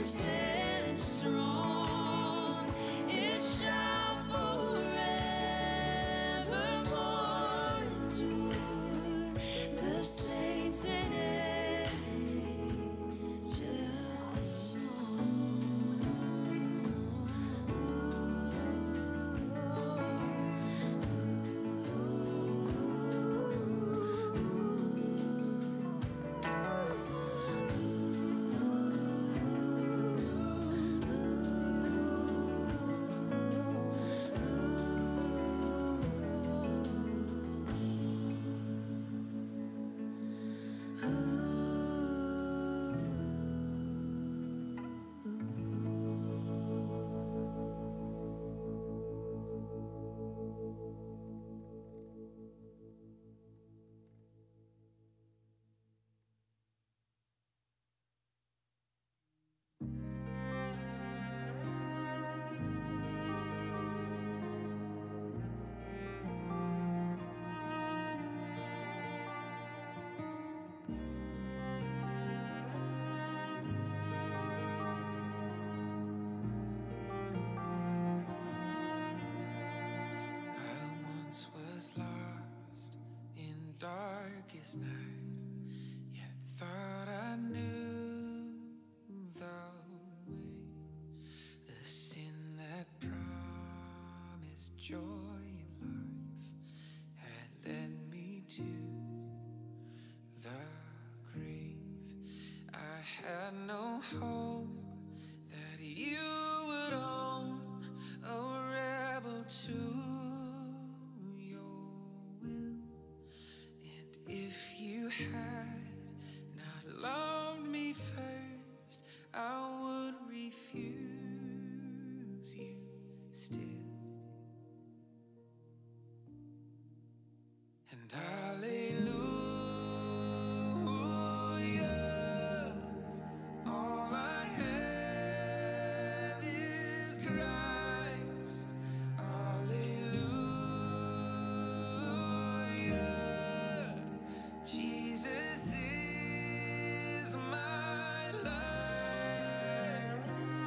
stand strong. It shall forevermore endure. The saints and angels darkest night, yet thought I knew the way. The sin that promised joy in life had led me to the grave. I had no hope that you would own a rebel to had not loved me first, I would refuse you still. And hallelujah, all I have is Christ. Hallelujah, Jesus is my life.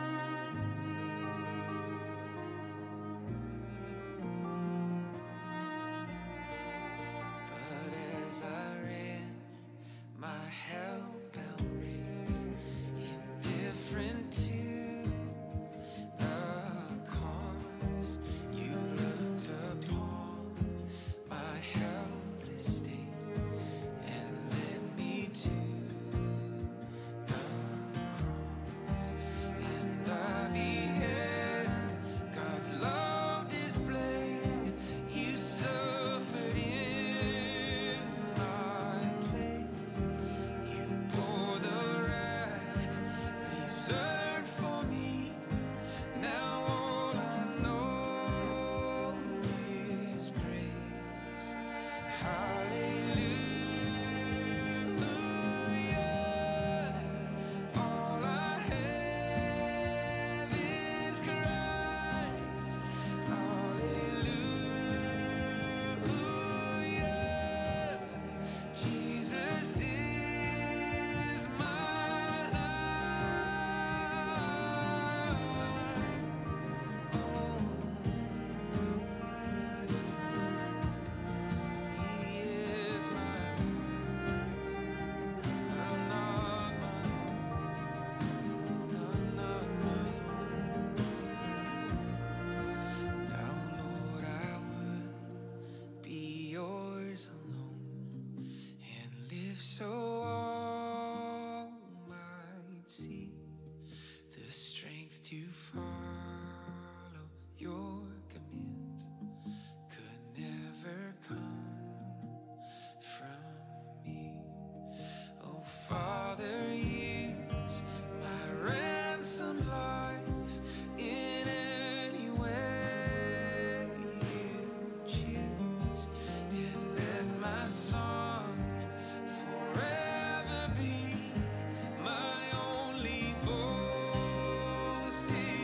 But as I ran my hellbound race, indifferent to the cause, you looked upon my helpless state and led me to the cross. And I beheld God's love displayed. You suffered in my place. You bore the wrath reserved for me. Now all I know is grace. Hallelujah, all I have is Christ. Hallelujah, Jesus is my life. Oh, He is my life. I'm not my own. I'm not my own. Now, Lord, I would be yours alone and live so all might see the strength to follow your commands could never come from me. Oh, Father, use my ransom life in any way you choose, and let my song forever be my only boast in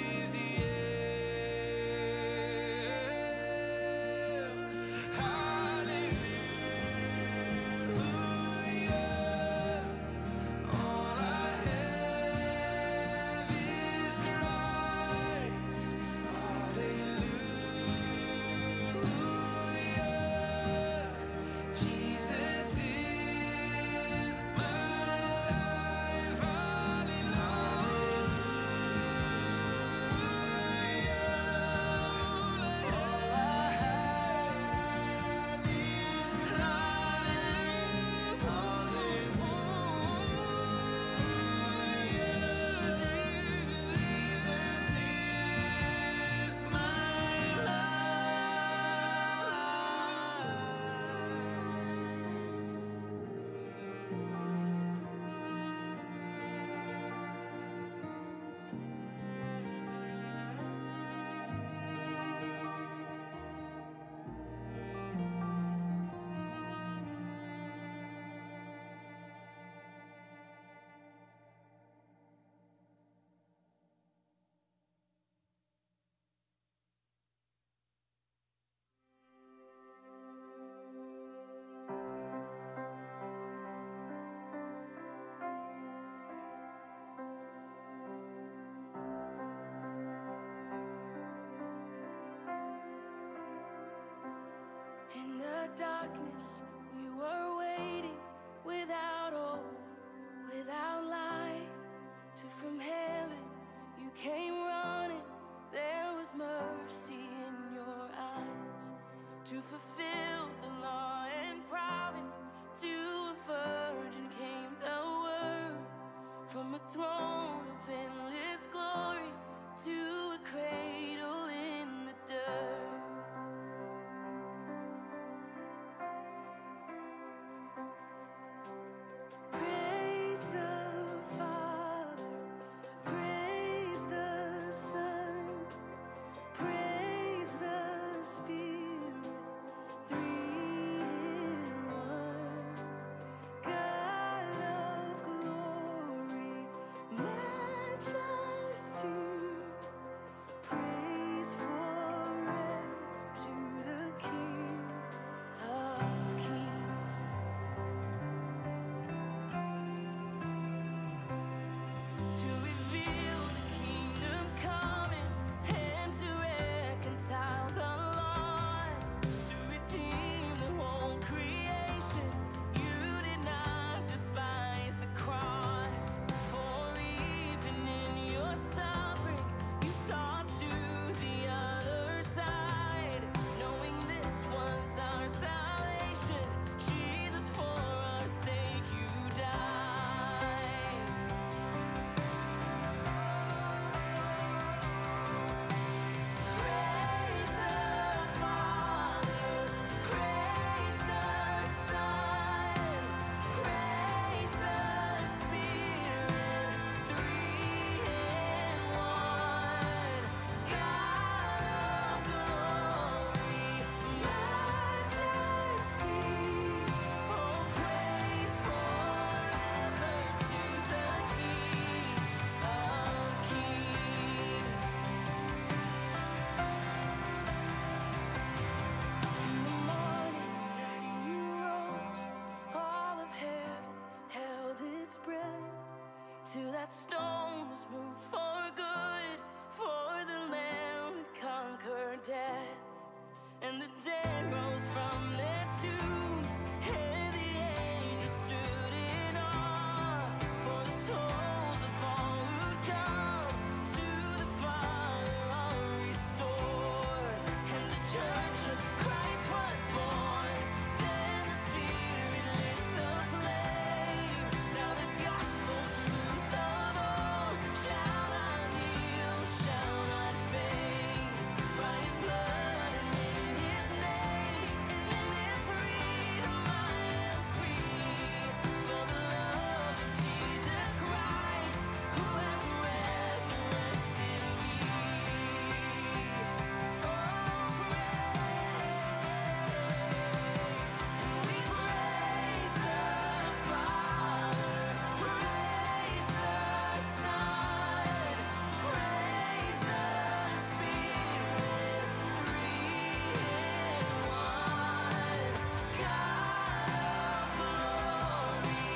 In the darkness, we were waiting without hope, without light. From heaven, you came running. There was mercy in your eyes to fulfill the law and prophets. To a virgin came the word from a throne of endless glory to a cradle in the dirt. Praise the Father, praise the Son, praise the Spirit, three in one. God of glory, majesty, praise forever to the King of Kings. To reveal the kingdom coming and to reconcile the lost, to redeem the whole creation. You did not despise the cross, for even in your suffering you saw to the other side, knowing this was our salvation. Jesus, for our sake you died. Praise the Father, praise the Son, praise the Spirit, three in one. God of glory, majesty, oh praise forever to the King of Kings. In the morning that you rose, all of heaven held its breath, till that stone was moved for good, for the Lamb conquered death, and the dead rose from their tombs, and the angels stood in awe, for the souls of all who'd come to the Father are restored, and the Church of Christ was born. Then the Spirit lit the flame. Now this gospel's truth of all shall not kneel, shall not fade. By His blood and in His name, and in His freedom I am free. For the love of Jesus Christ, who has resurrected me. We praise the Father, praise the Son, praise the Spirit, three in one. God of glory,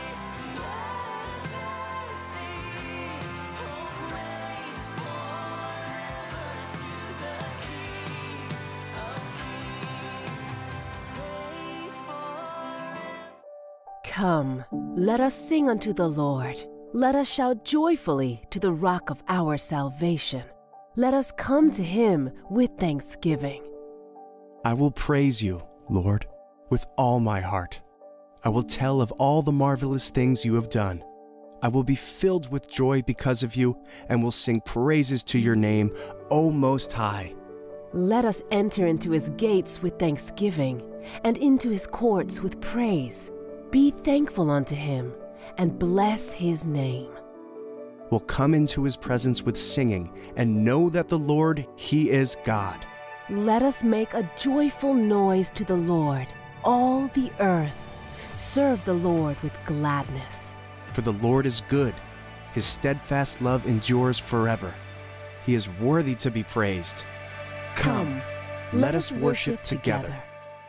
majesty, oh praise forever to the King of Kings. Praise forever. Come, let us sing unto the Lord. Let us shout joyfully to the rock of our salvation. Let us come to Him with thanksgiving. I will praise you, Lord, with all my heart. I will tell of all the marvelous things you have done. I will be filled with joy because of you and will sing praises to your name, O Most High. Let us enter into His gates with thanksgiving and into His courts with praise. Be thankful unto Him and bless His name. Will come into His presence with singing and know that the Lord, He is God. Let us make a joyful noise to the Lord, all the earth. Serve the Lord with gladness. For the Lord is good. His steadfast love endures forever. He is worthy to be praised. Come, let us worship together.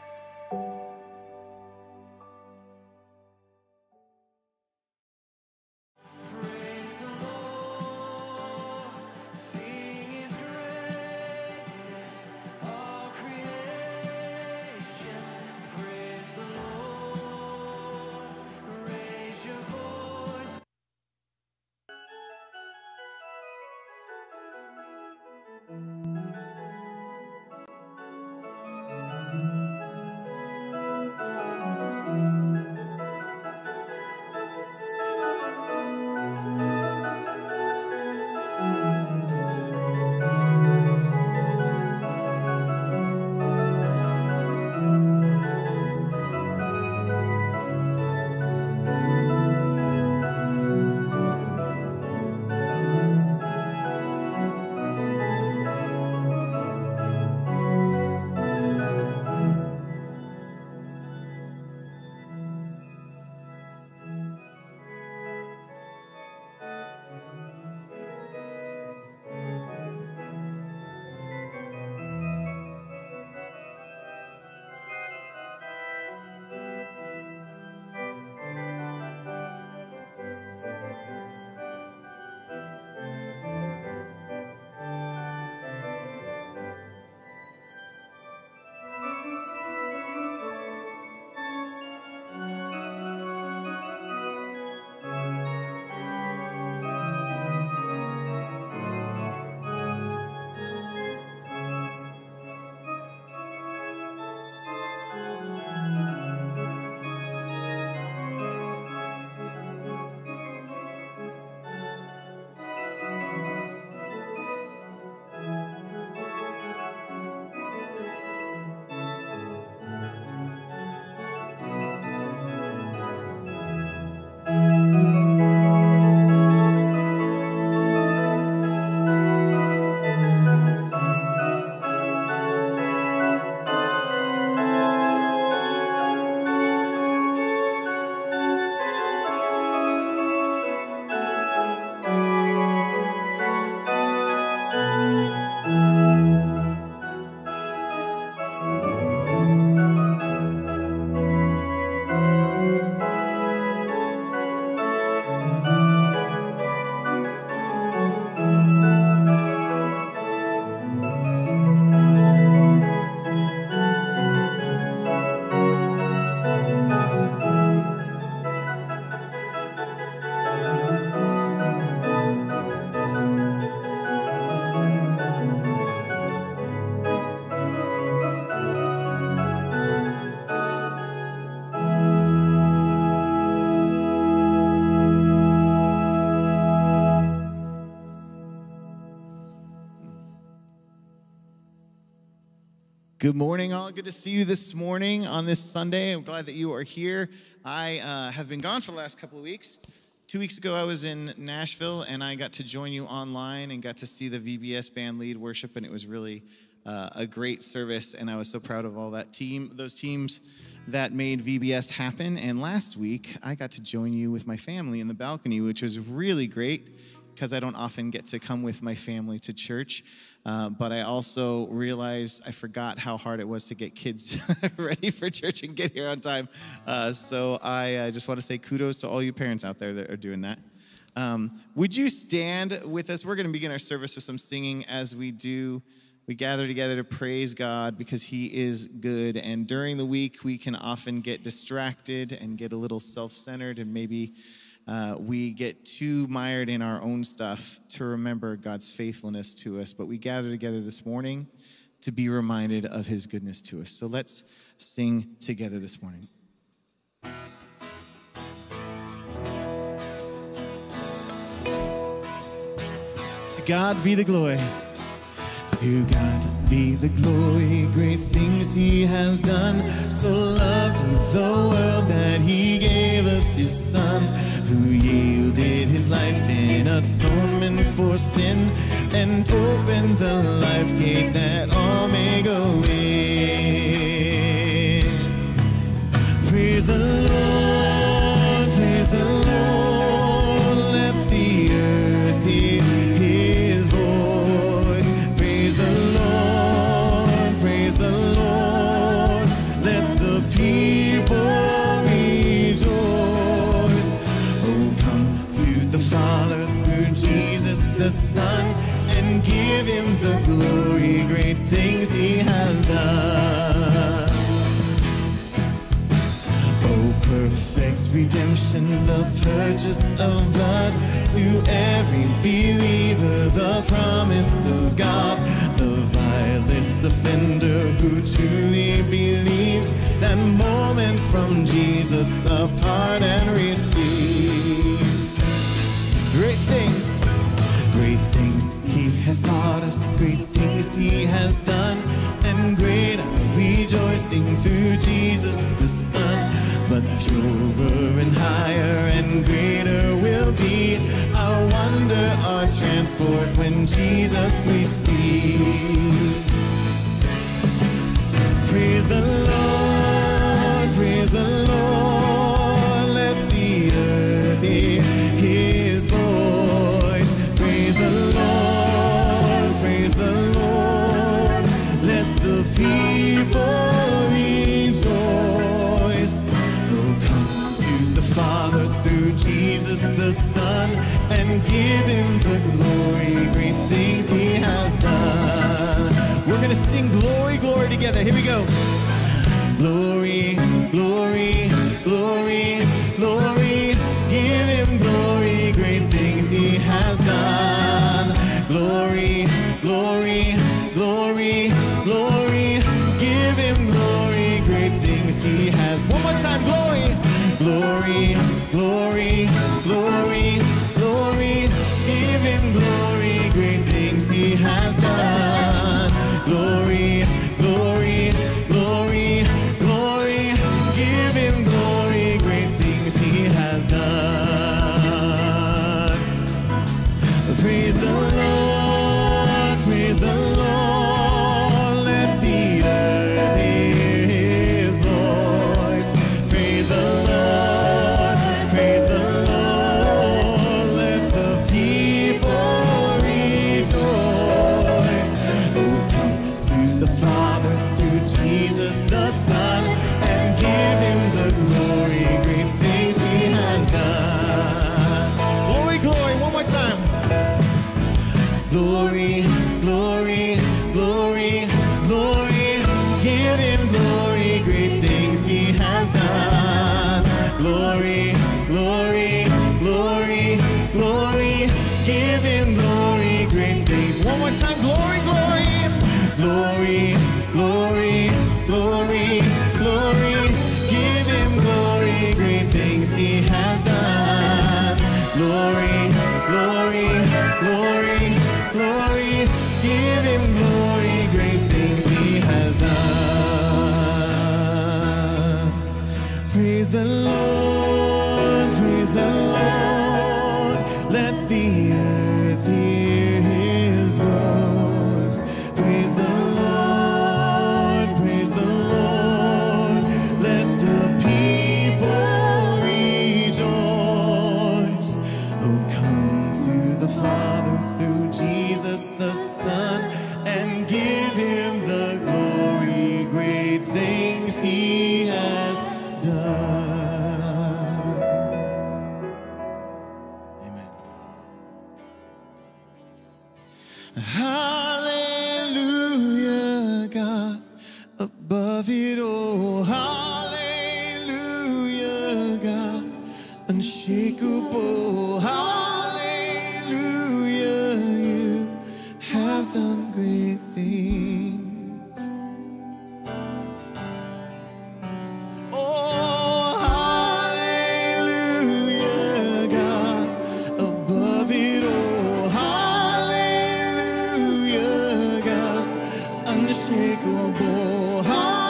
Praise the Lord, sing His greatness, all creation Good morning, all. Good to see you this morning on this Sunday. I'm glad that you are here. I have been gone for the last couple of weeks. 2 weeks ago, I was in Nashville, and I got to join you online and got to see the VBS band lead worship, and it was really a great service, and I was so proud of all those teams that made VBS happen. And last week, I got to join you with my family in the balcony, which was really great because I don't often get to come with my family to church. But I also realized I forgot how hard it was to get kids ready for church and get here on time. So I just want to say kudos to all you parents out there that are doing that. Would you stand with us? We're going to begin our service with some singing as we do. We gather together to praise God because He is good. And during the week, we can often get distracted and get a little self-centered, and maybe we get too mired in our own stuff to remember God's faithfulness to us. But we gather together this morning to be reminded of His goodness to us. So let's sing together this morning. To God be the glory. To God be the glory, great things He has done. So loved the world that He gave us His Son, who yielded His life in atonement for sin and opened the life gate that all may go in. Praise the Lord, praise the Lord, let the earth hear His voice. Praise the Lord, praise the Lord, let the people rejoice. Oh, come to the Father through Jesus the Son and give Him the glory, great things He has done. Oh, perfect redemption, the purchase of blood, to every believer the promise of God. The vilest offender who truly believes that moment from Jesus a pardon receives. Great things He has taught us, great things He has done, and great our rejoicing through Jesus the Son. But purer and higher and greater will be our wonder, our transport when Jesus we see. Praise the Lord, praise the Lord, let the earth hear His voice. Praise the Lord, let the people rejoice. Oh, come to the Father through Jesus the Son and give Him the glory, great things He has done. We're going to sing glory, glory together. Here we go. Glory, glory, glory, glory. Give Him glory, great things He has done. Glory, glory, glory, glory. Give Him glory, great things He has. One more time, glory. Glory, glory, glory, glory. Give Him glory, great things He has done. Glory, glory, glory, glory. Give Him glory, great things He has done. Praise the Lord, praise the Lord, let the earth hear His voice. Praise the Lord, let the people rejoice. Oh, come to the Father through Jesus the Son and give Him the glory, great things He has done. Glory, glory, one more time. Glory, glory, glory, glory. Give Him glory, great things He has done. Glory, glory, glory, glory. Give Him glory, great things. One more time. Glory, glory, glory, glory, glory, glory. Give Him glory, great things He has done. Glory, glory, glory, glory. Give Him glory, great things he has done. Praise the Lord, praise the Lord. Let the earth hear his voice. Praise the Lord, praise the Lord. Let the people rejoice. Oh, come to the Father through Jesus the Son and give him the glory, great things he has done. Amen. Hallelujah, God, above it all. Hallelujah, God, unshakable. Hallelujah, you have done great things. Oh, hallelujah, God, above it all. Hallelujah, God, unshakable.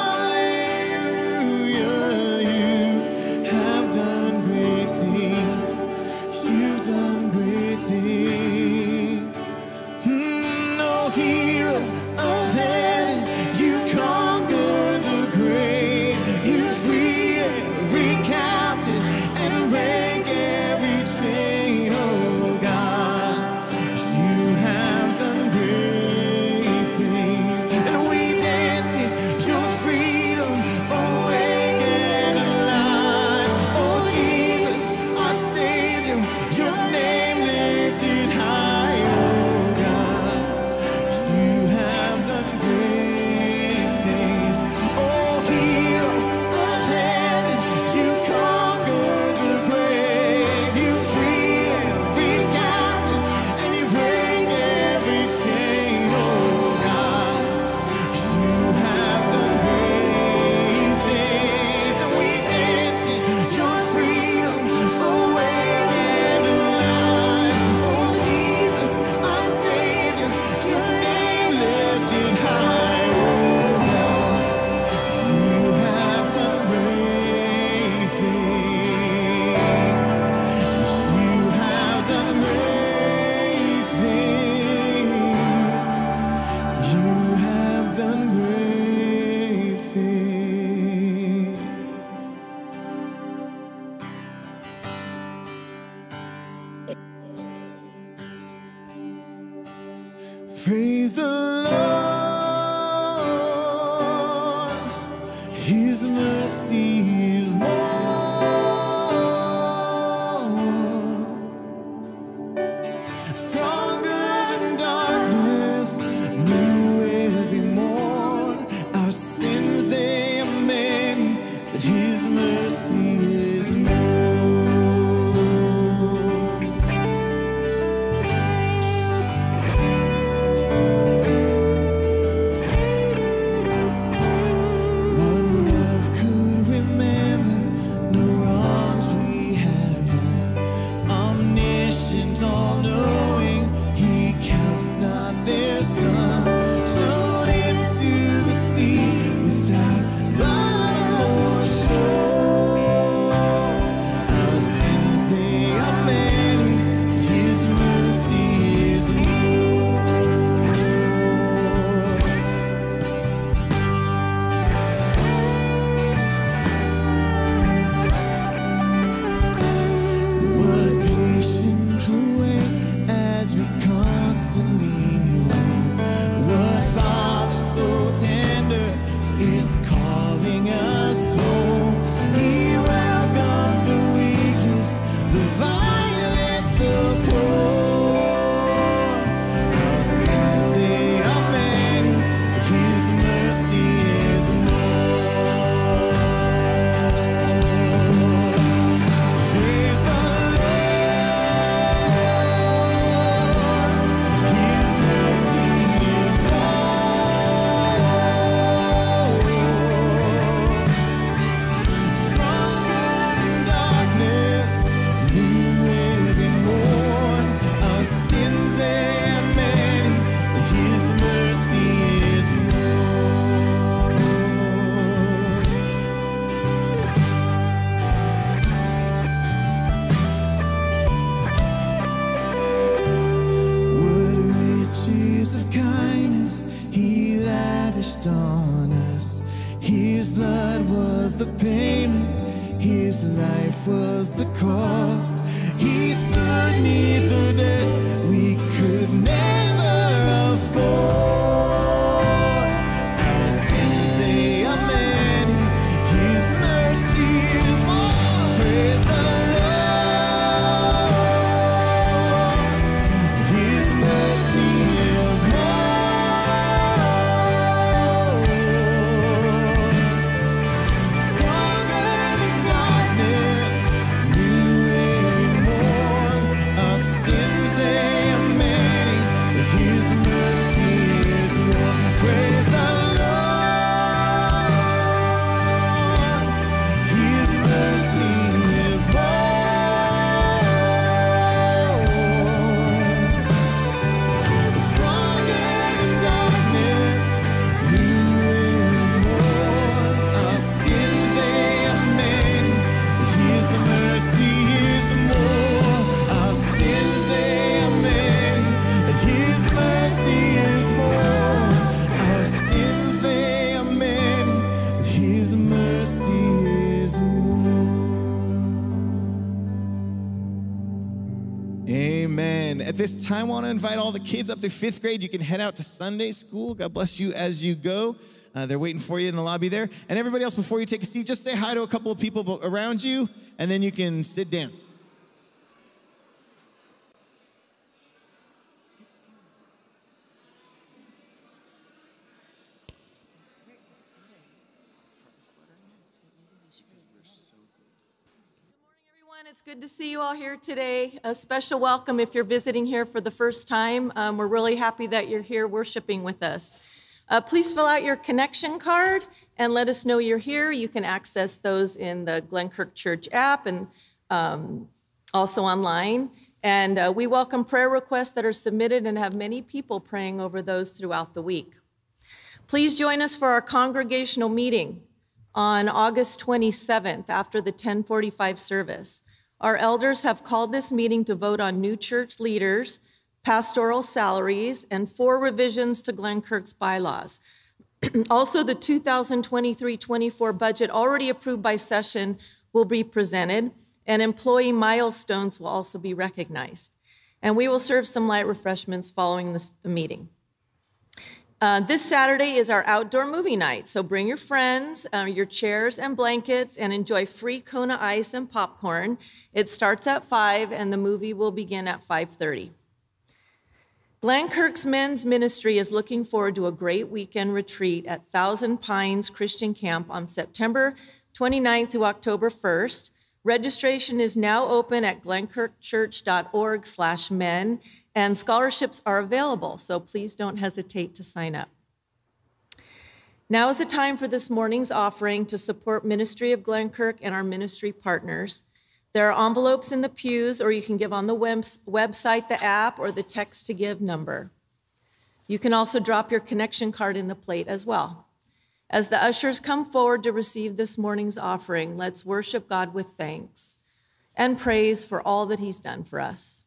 Hallelujah, you have done great things. You've done great things. No hero of heaven, you conquered the grave. You free every captive and break every chain. Oh God, you have done great things. And we dance in your freedom, awake and alive. Oh Jesus, our Savior, your name lifted high. Oh God, you have done great things. Oh hero of heaven, you conquered the grave. You free every captive and you break every chain. Oh God, you have done great things. And we dance in your freedom, awake and alive. Oh Jesus, our Savior, your name lifted high. Oh God, you have done great things. You have done great things. You have done great things. Praise the Lord, his mercy is more. Stronger than darkness, new every morn. Our sins, they are many, but his mercy is more. Christ on us. His blood was the payment, His life was the cost. He stood neath the debt we could never afford. Our sins, they are many, His mercy is more. Praise the Lord. His mercy is more. Stronger than darkness, new and born. Our sins, they are many, but His mercy is more. Praise the Lord. His mercy is more. Stronger than darkness, new and born. Our sins, they are many, but His mercy is more. Our sins, they are many, but His mercy is more. Our sins, they are many, but His mercy is more. Amen. At this time, I want to invite all the kids up to 5th grade. You can head out to Sunday school. God bless you as you go. They're waiting for you in the lobby there. And everybody else, before you take a seat, just say hi to a couple of people around you, and then you can sit down. Everyone, it's good to see you all here today. A special welcome if you're visiting here for the first time. We're really happy that you're here worshiping with us. Please fill out your connection card and let us know you're here. You can access those in the Glenkirk Church app and also online. And we welcome prayer requests that are submitted and have many people praying over those throughout the week. Please join us for our congregational meeting on August 27th after the 10:45 service. Our elders have called this meeting to vote on new church leaders, pastoral salaries, and 4 revisions to Glenkirk's bylaws. Also, the 2023-24 budget already approved by session will be presented, and employee milestones will also be recognized. And we will serve some light refreshments following the meeting. This Saturday is our outdoor movie night, so bring your friends, your chairs and blankets, and enjoy free Kona ice and popcorn. It starts at 5, and the movie will begin at 5:30. Glenkirk's men's ministry is looking forward to a great weekend retreat at Thousand Pines Christian Camp on September 29th through October 1st. Registration is now open at glenkirkchurch.org/men, and scholarships are available, so please don't hesitate to sign up. Now is the time for this morning's offering to support Ministry of Glenkirk and our ministry partners. There are envelopes in the pews, or you can give on the website, the app, or the text to give number. You can also drop your connection card in the plate as well. As the ushers come forward to receive this morning's offering, let's worship God with thanks and praise for all that He's done for us.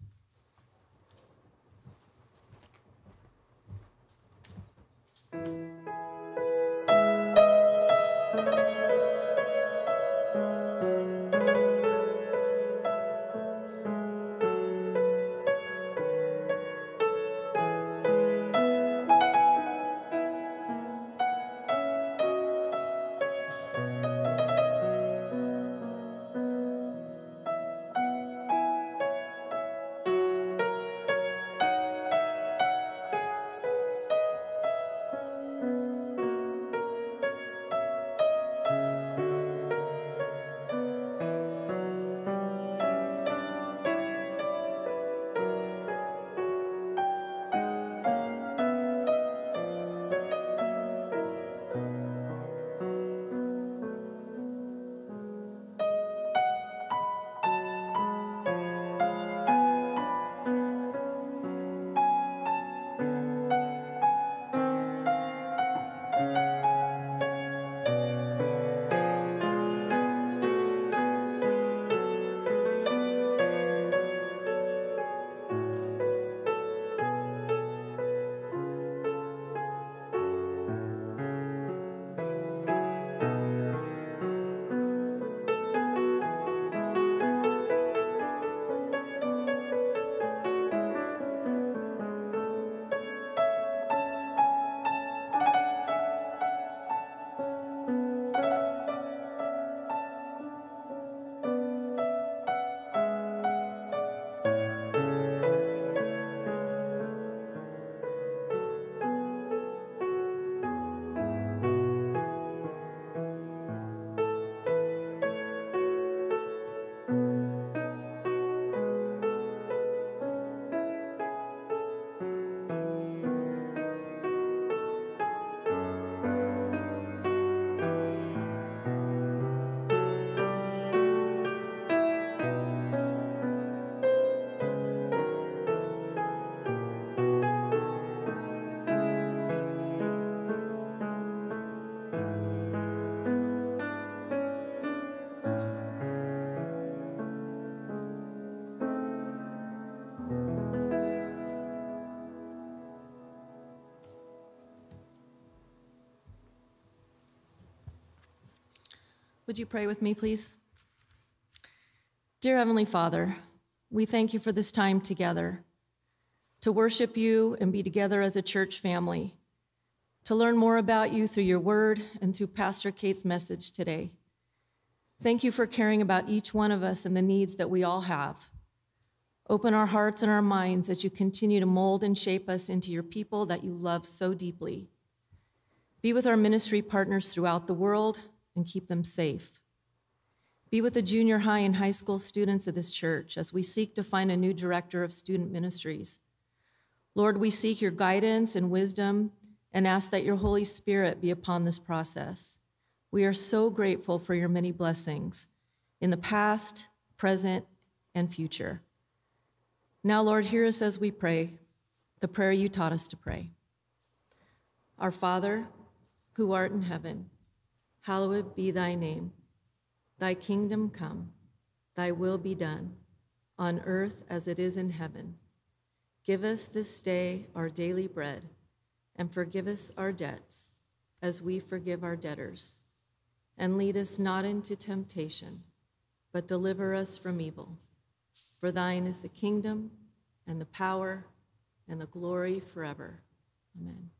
Would you pray with me, please? Dear Heavenly Father, we thank you for this time together, to worship you and be together as a church family, to learn more about you through your word and through Pastor Kate's message today. Thank you for caring about each one of us and the needs that we all have. Open our hearts and our minds as you continue to mold and shape us into your people that you love so deeply. Be with our ministry partners throughout the world and keep them safe. Be with the junior high and high school students of this church as we seek to find a new director of student ministries. Lord, we seek your guidance and wisdom and ask that your Holy Spirit be upon this process. We are so grateful for your many blessings in the past, present, and future. Now, Lord, hear us as we pray the prayer you taught us to pray. Our Father, who art in heaven, hallowed be thy name. Thy kingdom come, thy will be done, on earth as it is in heaven. Give us this day our daily bread, and forgive us our debts, as we forgive our debtors. And lead us not into temptation, but deliver us from evil. For thine is the kingdom, and the power, and the glory forever. Amen.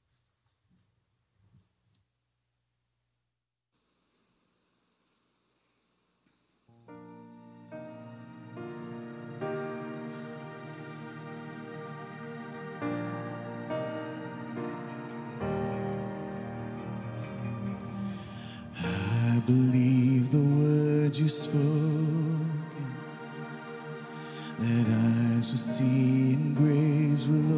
I believe the words you spoken, that eyes will see and graves will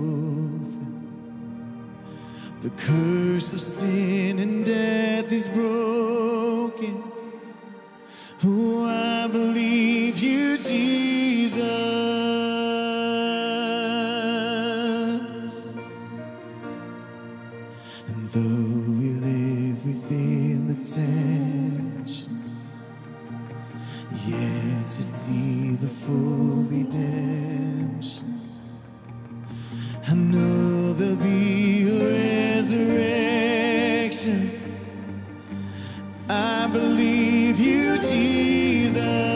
open. The curse of sin and death is broken. Oh, I believe you, Jesus. And though we live within the tension, yet to see the full redemption, I know there'll be a resurrection. I believe you, Jesus.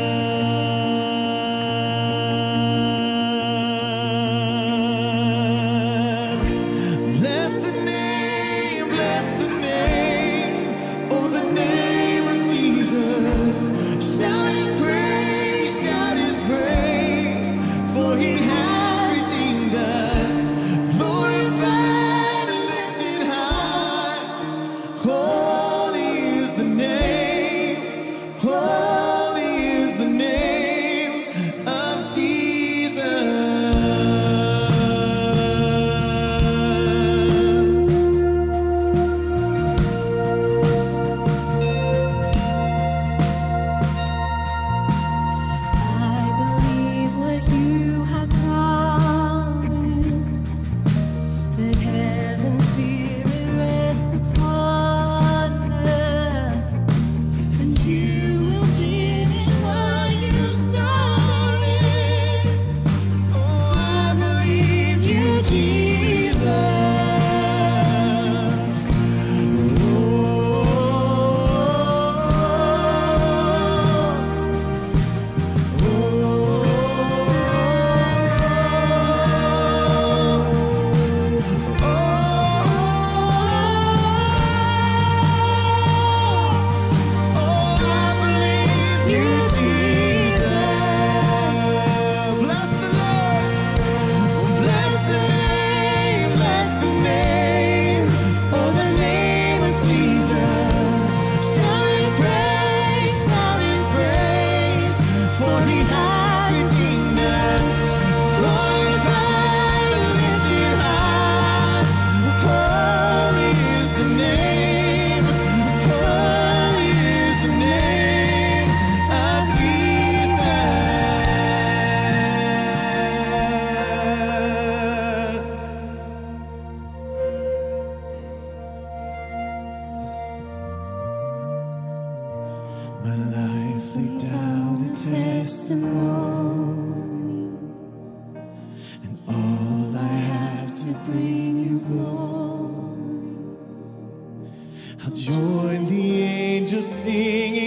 I'll join the angels singing.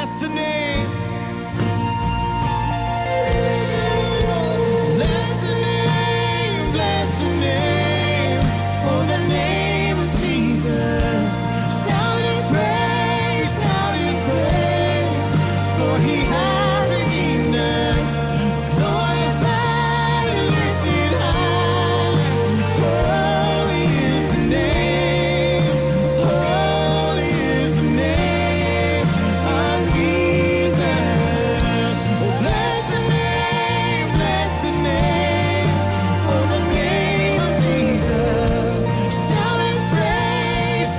bless the name. Bless the name, oh the name of Jesus. Shout his praise, for he has redeemed us, glorified and lifted high. Holy is the name, holy is the name of Jesus. Oh, bless the name, oh the name of Jesus. Shout his praise,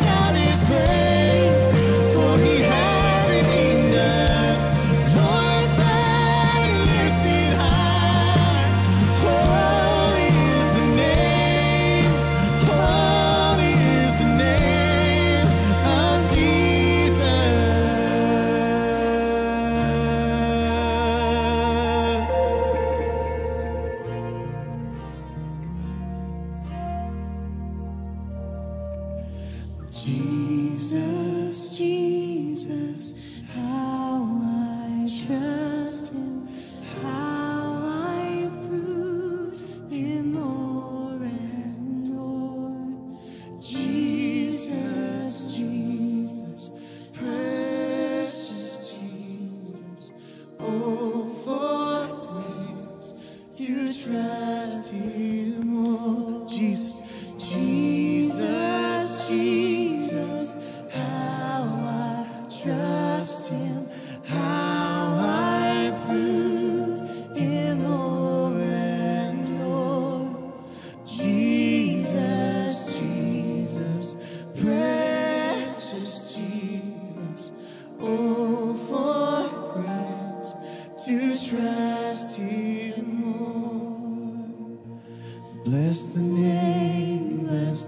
for he has redeemed us, glorified and lifted high. Holy is the name, holy is the name of Jesus. Jesus, Jesus, how I trust him, how I've proved him more and more. Jesus, Jesus, precious Jesus, oh for grace to trust him more. Jesus, Jesus, Jesus, how I trust him, how I proved him more and more. Jesus, Jesus, precious Jesus, oh for grace to trust him more. Bless the name,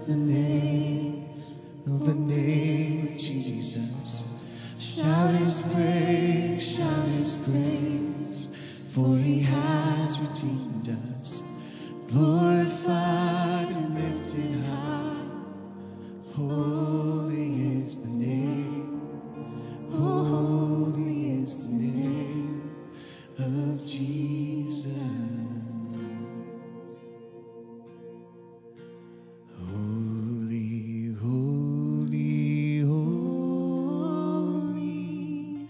oh the name of Jesus. Shout his praise, for he has redeemed us, glorified and lifted high. Holy is the name, oh holy is the name of Jesus. Holy, holy, holy,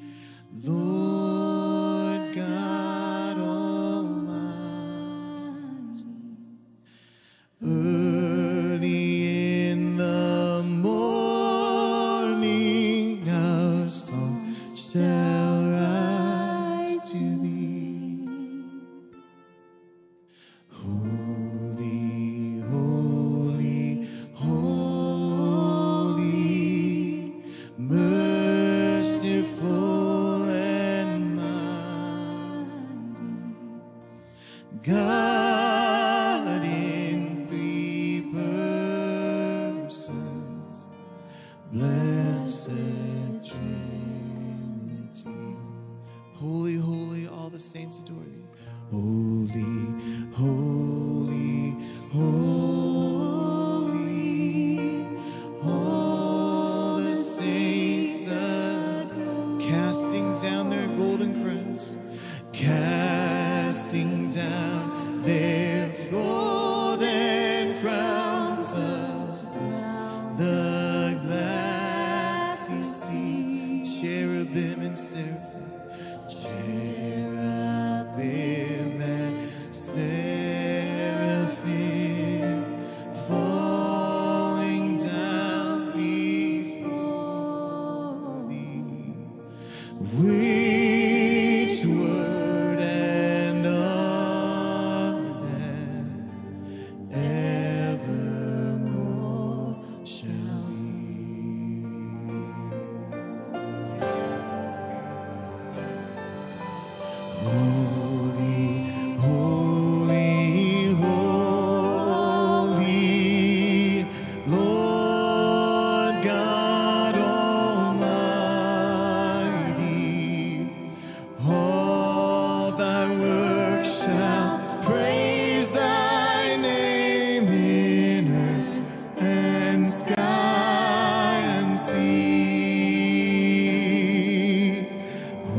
Lord God Almighty. Early in the morning, our song shall rise to thee. Holy, holy, holy, merciful and mighty, God in three persons, blessed Trinity. Holy, holy, all the saints adore thee. Holy, holy, holy, all the saints adore. Casting down their golden crowns, casting down their golden crowns of the glassy sea. Cherubim and seraphim, cherubim and seraphim, falling down before thee. Which word and honor evermore shall be. Holy, holy, holy, Lord God Almighty. All thy works shall praise thy name in earth and sky and sea.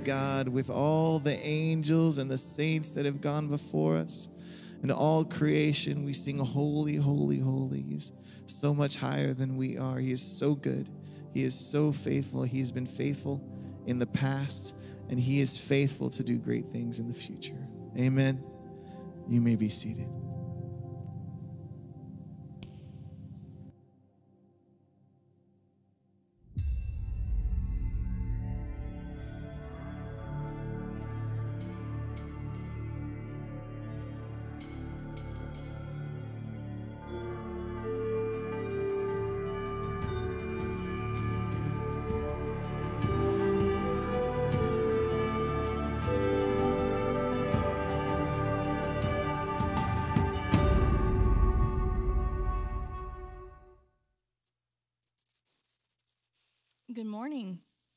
God, with all the angels and the saints that have gone before us and all creation, we sing holy, holy, holy. He's so much higher than we are. He is so good. He is so faithful. He has been faithful in the past, and he is faithful to do great things in the future. Amen. You may be seated. Good morning.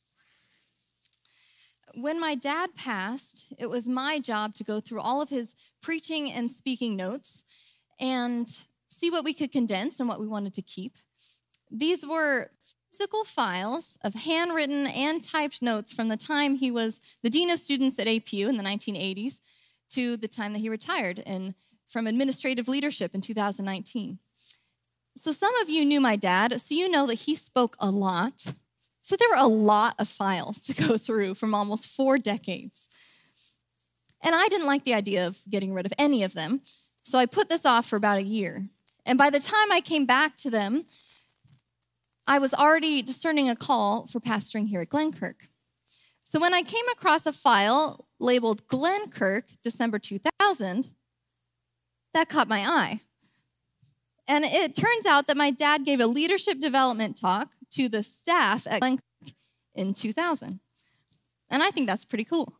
When my dad passed, it was my job to go through all of his preaching and speaking notes and see what we could condense and what we wanted to keep. These were physical files of handwritten and typed notes from the time he was the dean of students at APU in the 1980s to the time that he retired from administrative leadership in 2019. So some of you knew my dad, so you know that he spoke a lot. So there were a lot of files to go through from almost 4 decades. And I didn't like the idea of getting rid of any of them, so I put this off for about a year. And by the time I came back to them, I was already discerning a call for pastoring here at Glenkirk. So when I came across a file labeled Glenkirk, December 2000, that caught my eye. And it turns out that my dad gave a leadership development talk to the staff at Glenkirk in 2000. And I think that's pretty cool.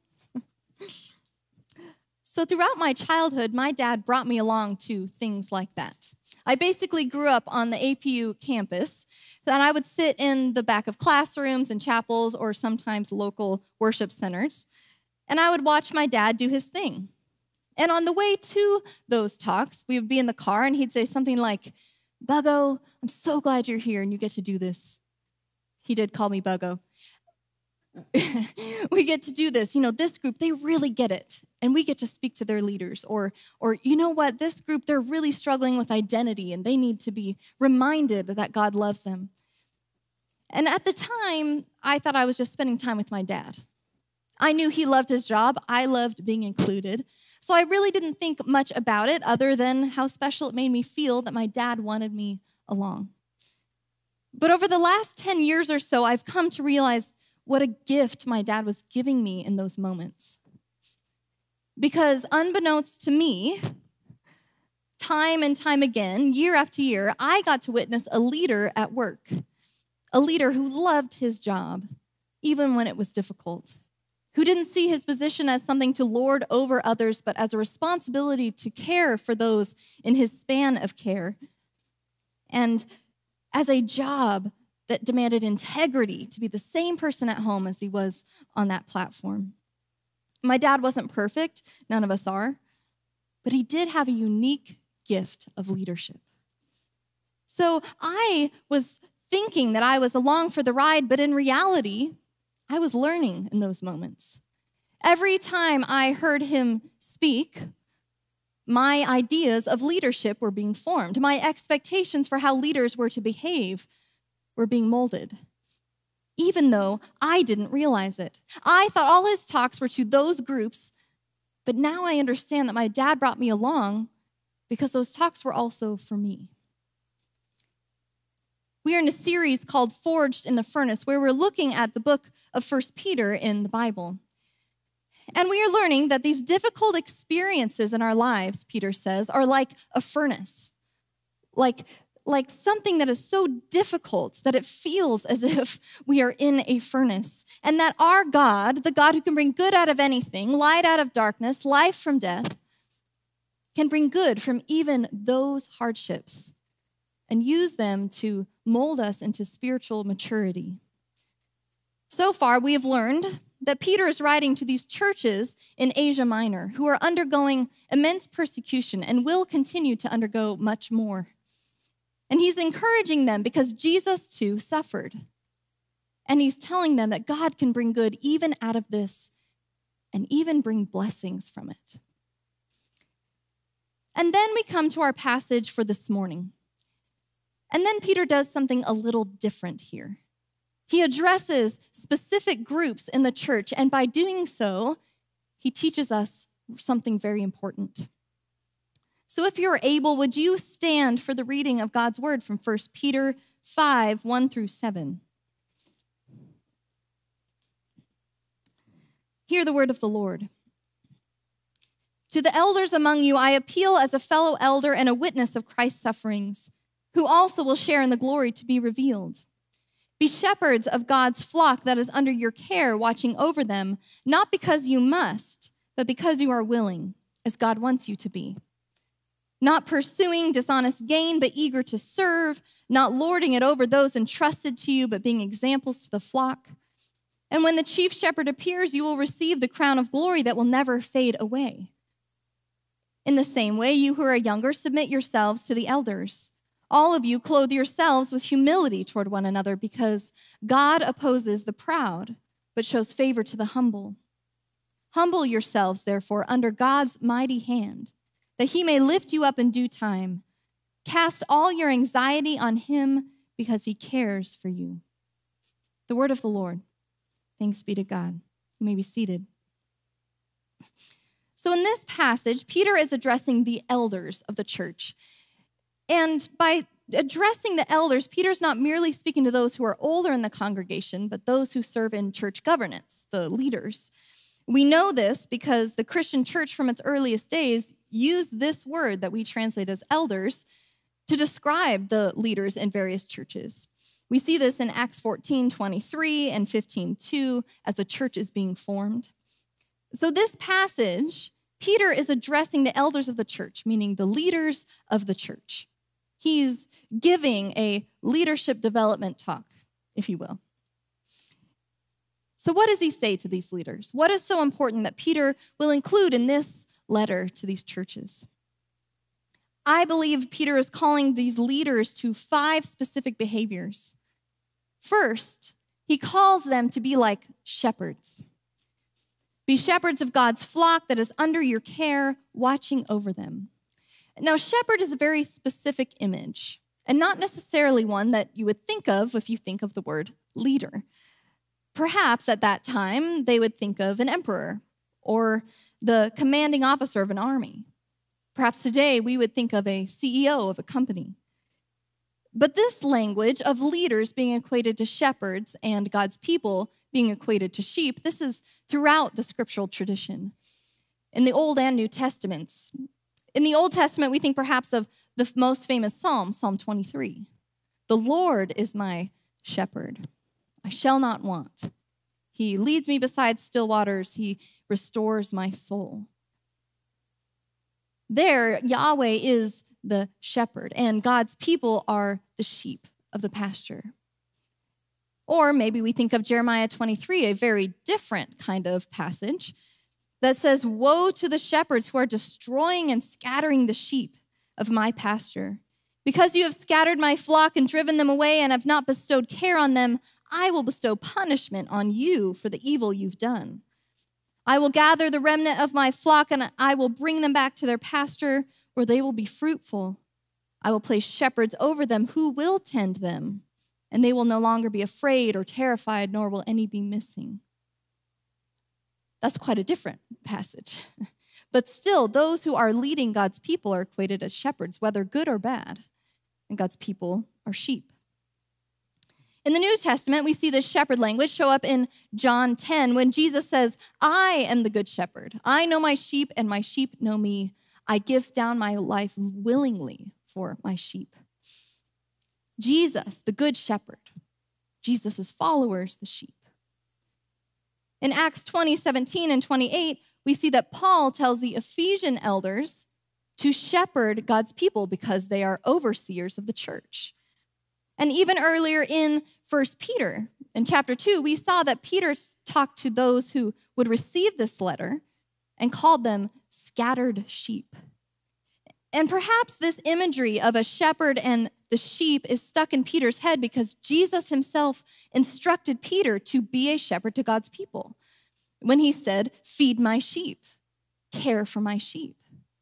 So throughout my childhood, my dad brought me along to things like that. I basically grew up on the APU campus, and I would sit in the back of classrooms and chapels or sometimes local worship centers, and I would watch my dad do his thing. And on the way to those talks, we would be in the car, and he'd say something like, "Buggo, I'm so glad you're here and you get to do this." He did call me Buggo. We get to do this. You know, this group, they really get it. And we get to speak to their leaders. Or you know what, this group, they're really struggling with identity and they need to be reminded that God loves them. And at the time, I thought I was just spending time with my dad. I knew he loved his job. I loved being included. So I really didn't think much about it other than how special it made me feel that my dad wanted me along. But over the last 10 years or so, I've come to realize what a gift my dad was giving me in those moments. Because unbeknownst to me, time and time again, year after year, I got to witness a leader at work, a leader who loved his job, even when it was difficult, who didn't see his position as something to lord over others, but as a responsibility to care for those in his span of care, and as a job that demanded integrity to be the same person at home as he was on that platform. My dad wasn't perfect, none of us are, but he did have a unique gift of leadership. So I was thinking that I was along for the ride, but in reality, I was learning in those moments. Every time I heard him speak, my ideas of leadership were being formed. My expectations for how leaders were to behave were being molded, even though I didn't realize it. I thought all his talks were to those groups, but now I understand that my dad brought me along because those talks were also for me. We are in a series called Forged in the Furnace, where we're looking at the book of 1 Peter in the Bible. And we are learning that these difficult experiences in our lives, Peter says, are like a furnace, like something that is so difficult that it feels as if we are in a furnace. And that our God, the God who can bring good out of anything, light out of darkness, life from death, can bring good from even those hardships and use them to mold us into spiritual maturity. So far, we have learned that Peter is writing to these churches in Asia Minor who are undergoing immense persecution and will continue to undergo much more. And he's encouraging them because Jesus too suffered. And he's telling them that God can bring good even out of this and even bring blessings from it. And then we come to our passage for this morning. And then Peter does something a little different here. He addresses specific groups in the church, and by doing so, he teaches us something very important. So if you're able, would you stand for the reading of God's word from 1 Peter 5, 1 through 7. Hear the word of the Lord. To the elders among you, I appeal as a fellow elder and a witness of Christ's sufferings, who also will share in the glory to be revealed. Be shepherds of God's flock that is under your care, watching over them, not because you must, but because you are willing, as God wants you to be. Not pursuing dishonest gain, but eager to serve, not lording it over those entrusted to you, but being examples to the flock. And when the chief shepherd appears, you will receive the crown of glory that will never fade away. In the same way, you who are younger, submit yourselves to the elders. All of you clothe yourselves with humility toward one another, because God opposes the proud, but shows favor to the humble. Humble yourselves, therefore, under God's mighty hand, that he may lift you up in due time. Cast all your anxiety on him, because he cares for you. The word of the Lord. Thanks be to God. You may be seated. So in this passage, Peter is addressing the elders of the church. And by addressing the elders, Peter's not merely speaking to those who are older in the congregation, but those who serve in church governance, the leaders. We know this because the Christian church from its earliest days used this word that we translate as elders to describe the leaders in various churches. We see this in Acts 14:23 and 15:2 as the church is being formed. So this passage, Peter is addressing the elders of the church, meaning the leaders of the church. He's giving a leadership development talk, if you will. So what does he say to these leaders? What is so important that Peter will include in this letter to these churches? I believe Peter is calling these leaders to 5 specific behaviors. First, he calls them to be like shepherds. Be shepherds of God's flock that is under your care, watching over them. Now, shepherd is a very specific image, and not necessarily one that you would think of if you think of the word leader. Perhaps at that time, they would think of an emperor or the commanding officer of an army. Perhaps today, we would think of a CEO of a company. But this language of leaders being equated to shepherds and God's people being equated to sheep, this is throughout the scriptural tradition in the Old and New Testaments. In the Old Testament, we think perhaps of the most famous psalm, Psalm 23. The Lord is my shepherd. I shall not want. He leads me beside still waters. He restores my soul. There, Yahweh is the shepherd, and God's people are the sheep of the pasture. Or maybe we think of Jeremiah 23, a very different kind of passage that says, woe to the shepherds who are destroying and scattering the sheep of my pasture. Because you have scattered my flock and driven them away and have not bestowed care on them, I will bestow punishment on you for the evil you've done. I will gather the remnant of my flock and I will bring them back to their pasture where they will be fruitful. I will place shepherds over them who will tend them, and they will no longer be afraid or terrified, nor will any be missing. That's quite a different passage. But still, those who are leading God's people are equated as shepherds, whether good or bad, and God's people are sheep. In the New Testament, we see this shepherd language show up in John 10 when Jesus says, I am the good shepherd. I know my sheep and my sheep know me. I give down my life willingly for my sheep. Jesus, the good shepherd. Jesus' followers, the sheep. In Acts 20:17 and 28, we see that Paul tells the Ephesian elders to shepherd God's people because they are overseers of the church. And even earlier in 1 Peter, in chapter 2, we saw that Peter talked to those who would receive this letter and called them scattered sheep. And perhaps this imagery of a shepherd and the sheep is stuck in Peter's head because Jesus himself instructed Peter to be a shepherd to God's people. when he said, feed my sheep, care for my sheep.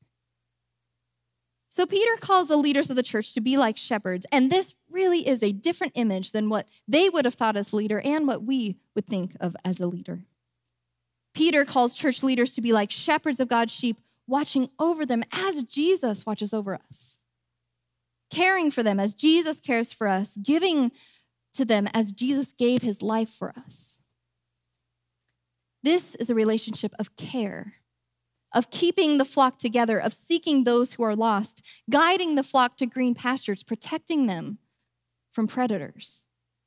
So Peter calls the leaders of the church to be like shepherds, and this really is a different image than what they would have thought as leader and what we would think of as a leader. Peter calls church leaders to be like shepherds of God's sheep, watching over them as Jesus watches over us, caring for them as Jesus cares for us, giving to them as Jesus gave his life for us. This is a relationship of care, of keeping the flock together, of seeking those who are lost, guiding the flock to green pastures, protecting them from predators.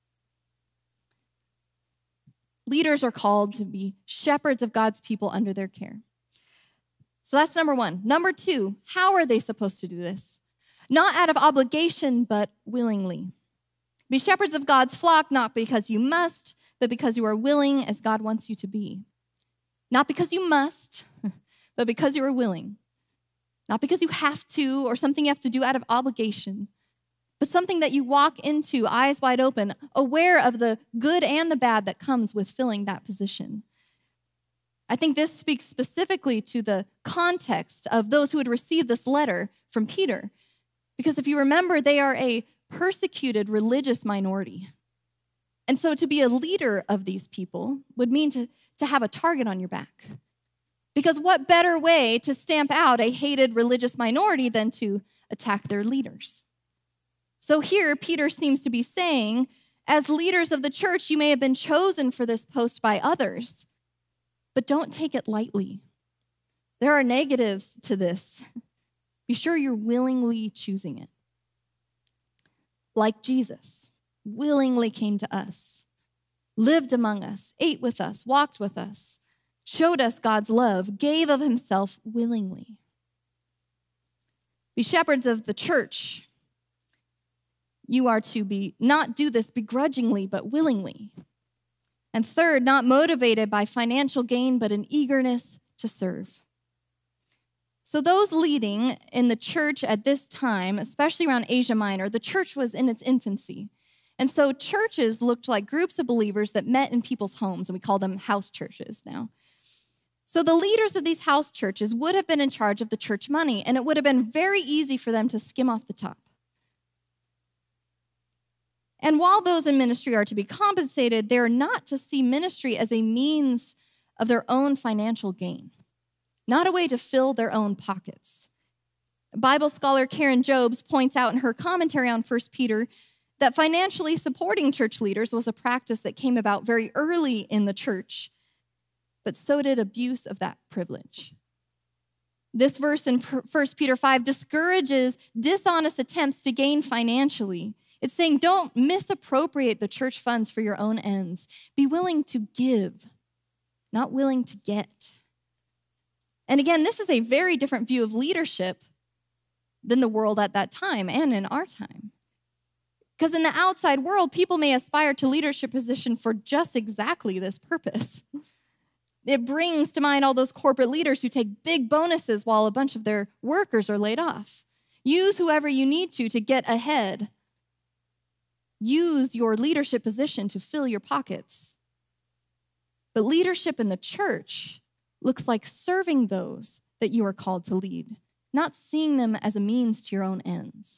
Leaders are called to be shepherds of God's people under their care. So that's number one. Number two, how are they supposed to do this? Not out of obligation, but willingly. Be shepherds of God's flock, not because you must, but because you are willing as God wants you to be. Not because you must, but because you are willing. Not because you have to or something you have to do out of obligation, but something that you walk into eyes wide open, aware of the good and the bad that comes with filling that position. I think this speaks specifically to the context of those who had received this letter from Peter. Because if you remember, they are a persecuted religious minority. And so to be a leader of these people would mean to have a target on your back. Because what better way to stamp out a hated religious minority than to attack their leaders? So here, Peter seems to be saying, as leaders of the church, you may have been chosen for this post by others, but don't take it lightly. There are negatives to this. Be sure you're willingly choosing it. Like Jesus, willingly came to us, lived among us, ate with us, walked with us, showed us God's love, gave of himself willingly. Be shepherds of the church. You are to not do this begrudgingly, but willingly. And third, not motivated by financial gain, but an eagerness to serve. So those leading in the church at this time, especially around Asia Minor, the church was in its infancy. And so churches looked like groups of believers that met in people's homes, and we call them house churches now. So the leaders of these house churches would have been in charge of the church money, and it would have been very easy for them to skim off the top. And while those in ministry are to be compensated, they're not to see ministry as a means of their own financial gain, not a way to fill their own pockets. Bible scholar Karen Jobes points out in her commentary on 1 Peter that financially supporting church leaders was a practice that came about very early in the church, but so did abuse of that privilege. This verse in 1 Peter 5 discourages dishonest attempts to gain financially. It's saying don't misappropriate the church funds for your own ends. Be willing to give, not willing to get. And again, this is a very different view of leadership than the world at that time and in our time. Because in the outside world, people may aspire to leadership position for just exactly this purpose. It brings to mind all those corporate leaders who take big bonuses while a bunch of their workers are laid off. Use whoever you need to get ahead. Use your leadership position to fill your pockets. But leadership in the church looks like serving those that you are called to lead, not seeing them as a means to your own ends.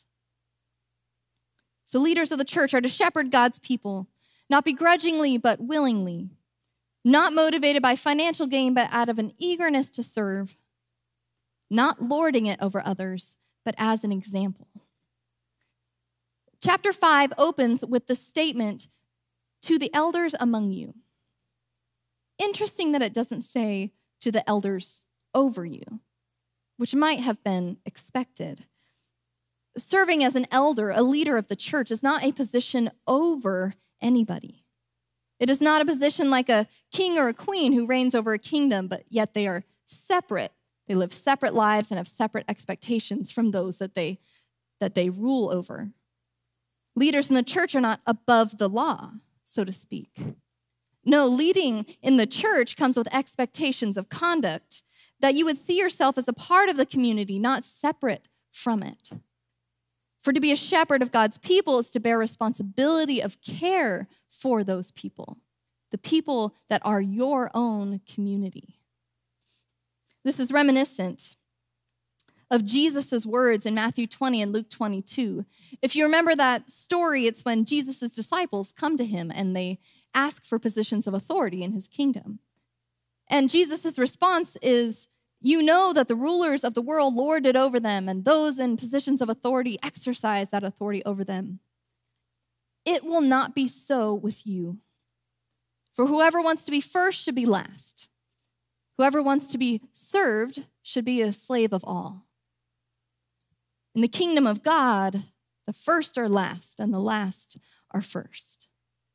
So leaders of the church are to shepherd God's people, not begrudgingly, but willingly, not motivated by financial gain, but out of an eagerness to serve, not lording it over others, but as an example. Chapter 5 opens with the statement, to the elders among you. Interesting that it doesn't say to the elders over you, which might have been expected. Serving as an elder, a leader of the church, is not a position over anybody. It is not a position like a king or a queen who reigns over a kingdom, but yet they are separate. They live separate lives and have separate expectations from those that they rule over. Leaders in the church are not above the law, so to speak. No, leading in the church comes with expectations of conduct, that you would see yourself as a part of the community, not separate from it. For to be a shepherd of God's people is to bear responsibility of care for those people. the people that are your own community. This is reminiscent of Jesus' words in Matthew 20 and Luke 22. If you remember that story, it's when Jesus' disciples come to him and they ask for positions of authority in his kingdom. And Jesus' response is, you know that the rulers of the world lord it over them, and those in positions of authority exercise that authority over them. It will not be so with you. For whoever wants to be first should be last. Whoever wants to be served should be a slave of all. In the kingdom of God, the first are last, and the last are first.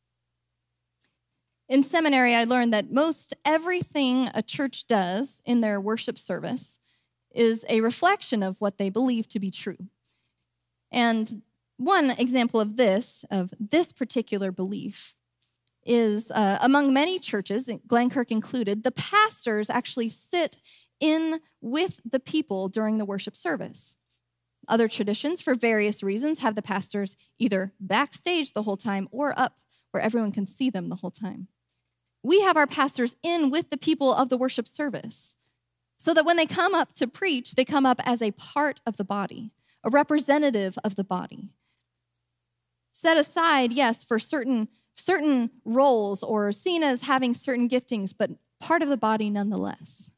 In seminary, I learned that most everything a church does in their worship service is a reflection of what they believe to be true. And one example of this particular belief, is among many churches, Glenkirk included, the pastors actually sit in with the people during the worship service. Other traditions, for various reasons, have the pastors either backstage the whole time or up where everyone can see them the whole time. We have our pastors in with the people of the worship service so that when they come up to preach, they come up as a part of the body, a representative of the body. Set aside, yes, for certain roles or seen as having certain giftings, but part of the body nonetheless.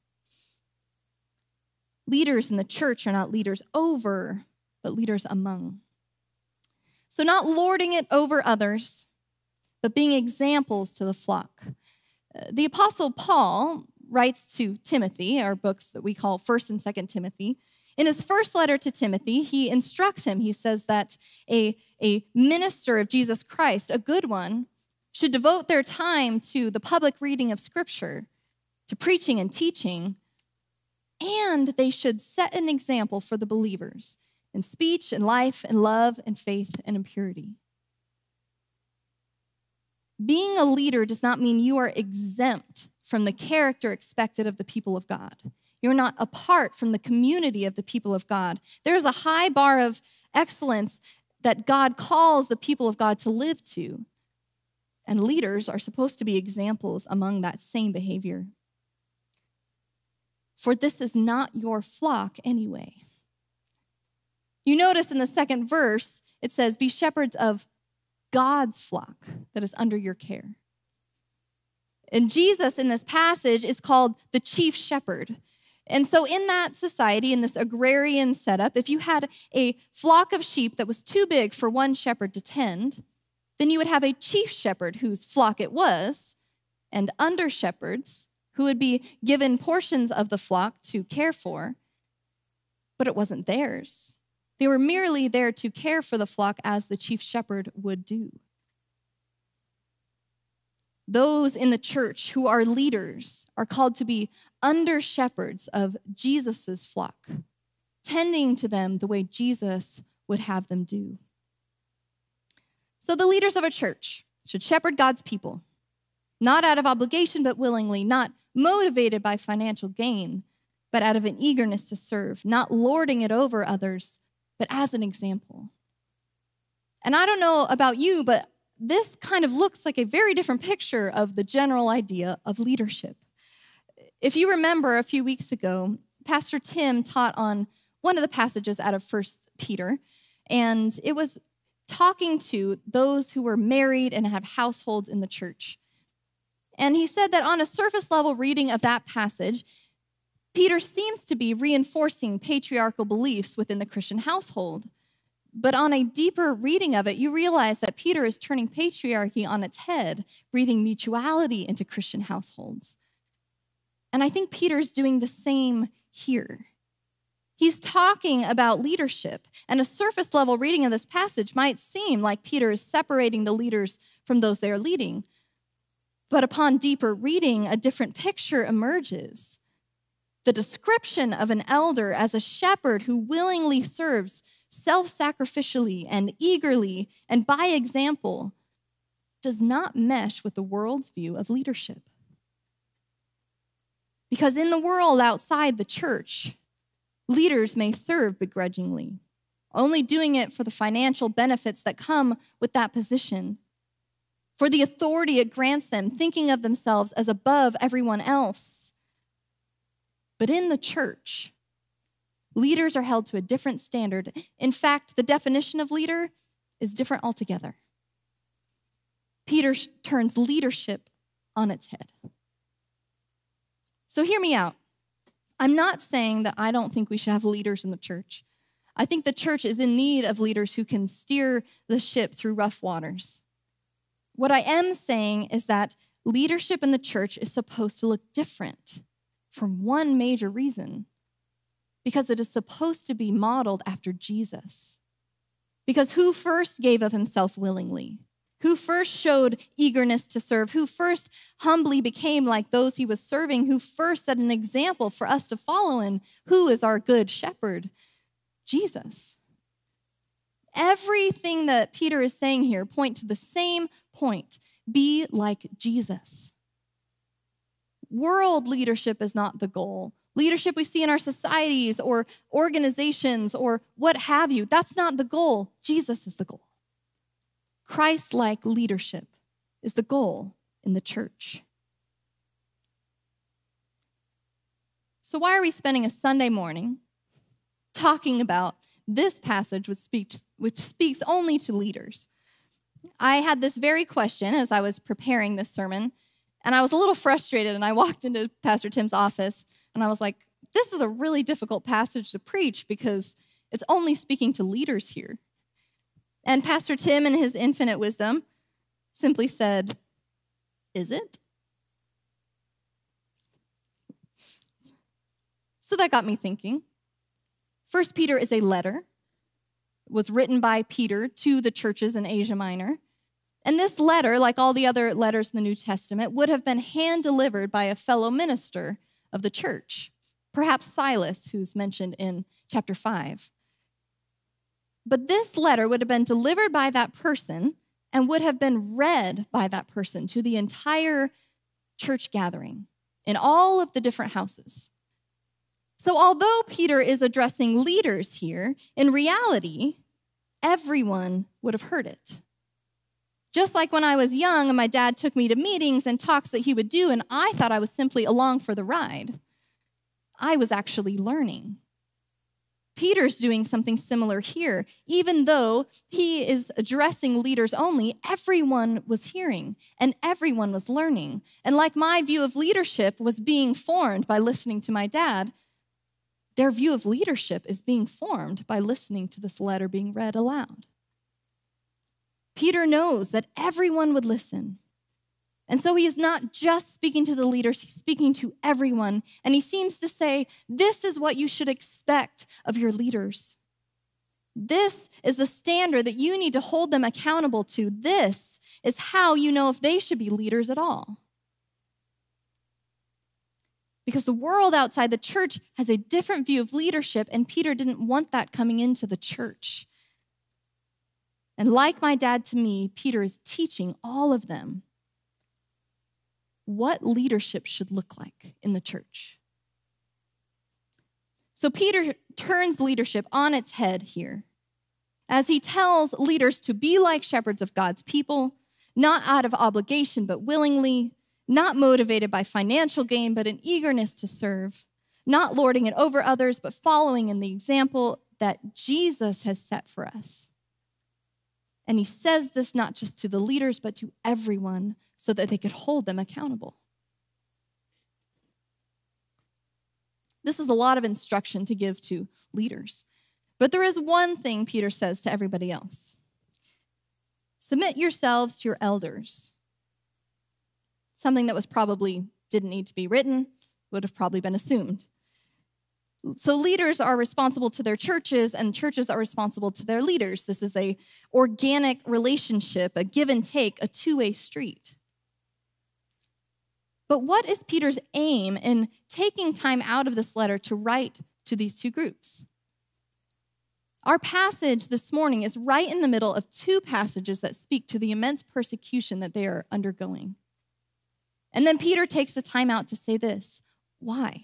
Leaders in the church are not leaders over, but leaders among. So not lording it over others, but being examples to the flock. The Apostle Paul writes to Timothy, our books that we call 1st and 2nd Timothy. In his first letter to Timothy, he instructs him. He says that a minister of Jesus Christ, a good one, should devote their time to the public reading of Scripture, to preaching and teaching, and they should set an example for the believers in speech and life and love and faith and in purity. Being a leader does not mean you are exempt from the character expected of the people of God. You're not apart from the community of the people of God. There is a high bar of excellence that God calls the people of God to live to. And leaders are supposed to be examples among that same behavior. For this is not your flock anyway. You notice in the second verse, it says, be shepherds of God's flock that is under your care. And Jesus in this passage is called the chief shepherd. And so in that society, in this agrarian setup, if you had a flock of sheep that was too big for one shepherd to tend, then you would have a chief shepherd whose flock it was, and under shepherds who would be given portions of the flock to care for, but it wasn't theirs. They were merely there to care for the flock as the chief shepherd would do. Those in the church who are leaders are called to be under shepherds of Jesus' flock, tending to them the way Jesus would have them do. So the leaders of a church should shepherd God's people, not out of obligation, but willingly, not motivated by financial gain, but out of an eagerness to serve, not lording it over others, but as an example. And I don't know about you, but this kind of looks like a very different picture of the general idea of leadership. If you remember a few weeks ago, Pastor Tim taught on one of the passages out of 1 Peter, and it was talking to those who were married and have households in the church. And he said that on a surface level reading of that passage, Peter seems to be reinforcing patriarchal beliefs within the Christian household. But on a deeper reading of it, you realize that Peter is turning patriarchy on its head, breathing mutuality into Christian households. And I think Peter's doing the same here. He's talking about leadership, and a surface level reading of this passage might seem like Peter is separating the leaders from those they are leading. But upon deeper reading, a different picture emerges. The description of an elder as a shepherd who willingly serves self-sacrificially and eagerly and by example does not mesh with the world's view of leadership. Because in the world outside the church, leaders may serve begrudgingly, only doing it for the financial benefits that come with that position. for the authority it grants them, thinking of themselves as above everyone else. But in the church, leaders are held to a different standard. In fact, the definition of leader is different altogether. Peter turns leadership on its head. So hear me out. I'm not saying that I don't think we should have leaders in the church. I think the church is in need of leaders who can steer the ship through rough waters. What I am saying is that leadership in the church is supposed to look different for one major reason, because it is supposed to be modeled after Jesus. Because who first gave of himself willingly? Who first showed eagerness to serve? Who first humbly became like those he was serving? Who first set an example for us to follow in? Who is our good shepherd? Jesus. Everything that Peter is saying here point to the same point. Be like Jesus. World leadership is not the goal. Leadership we see in our societies or organizations or what have you, that's not the goal. Jesus is the goal. Christ-like leadership is the goal in the church. So why are we spending a Sunday morning talking about this passage which speaks only to leaders? I had this very question as I was preparing this sermon, and I was a little frustrated, and I walked into Pastor Tim's office, and I was like, this is a really difficult passage to preach because it's only speaking to leaders here. And Pastor Tim, in his infinite wisdom, simply said, is it? So that got me thinking. 1 Peter is a letter. It was written by Peter to the churches in Asia Minor. And this letter, like all the other letters in the New Testament, would have been hand-delivered by a fellow minister of the church, perhaps Silas, who's mentioned in chapter 5. But this letter would have been delivered by that person and would have been read by that person to the entire church gathering in all of the different houses. So although Peter is addressing leaders here, in reality, everyone would have heard it. Just like when I was young and my dad took me to meetings and talks that he would do, and I thought I was simply along for the ride, I was actually learning. Peter's doing something similar here. Even though he is addressing leaders only, everyone was hearing and everyone was learning. And like my view of leadership was being formed by listening to my dad, their view of leadership is being formed by listening to this letter being read aloud. Peter knows that everyone would listen. And so he is not just speaking to the leaders, he's speaking to everyone. And he seems to say, this is what you should expect of your leaders. This is the standard that you need to hold them accountable to. This is how you know if they should be leaders at all. Because the world outside the church has a different view of leadership, and Peter didn't want that coming into the church. And like my dad to me, Peter is teaching all of them what leadership should look like in the church. So Peter turns leadership on its head here as he tells leaders to be like shepherds of God's people, not out of obligation but willingly, not motivated by financial gain but in eagerness to serve, not lording it over others but following in the example that Jesus has set for us. And he says this not just to the leaders but to everyone, so that they could hold them accountable. This is a lot of instruction to give to leaders. But there is one thing Peter says to everybody else. Submit yourselves to your elders. Something that probably didn't need to be written, would have probably been assumed. So leaders are responsible to their churches, and churches are responsible to their leaders. This is an organic relationship, a give and take, a two-way street. But what is Peter's aim in taking time out of this letter to write to these two groups? Our passage this morning is right in the middle of two passages that speak to the immense persecution that they are undergoing. And then Peter takes the time out to say this. Why?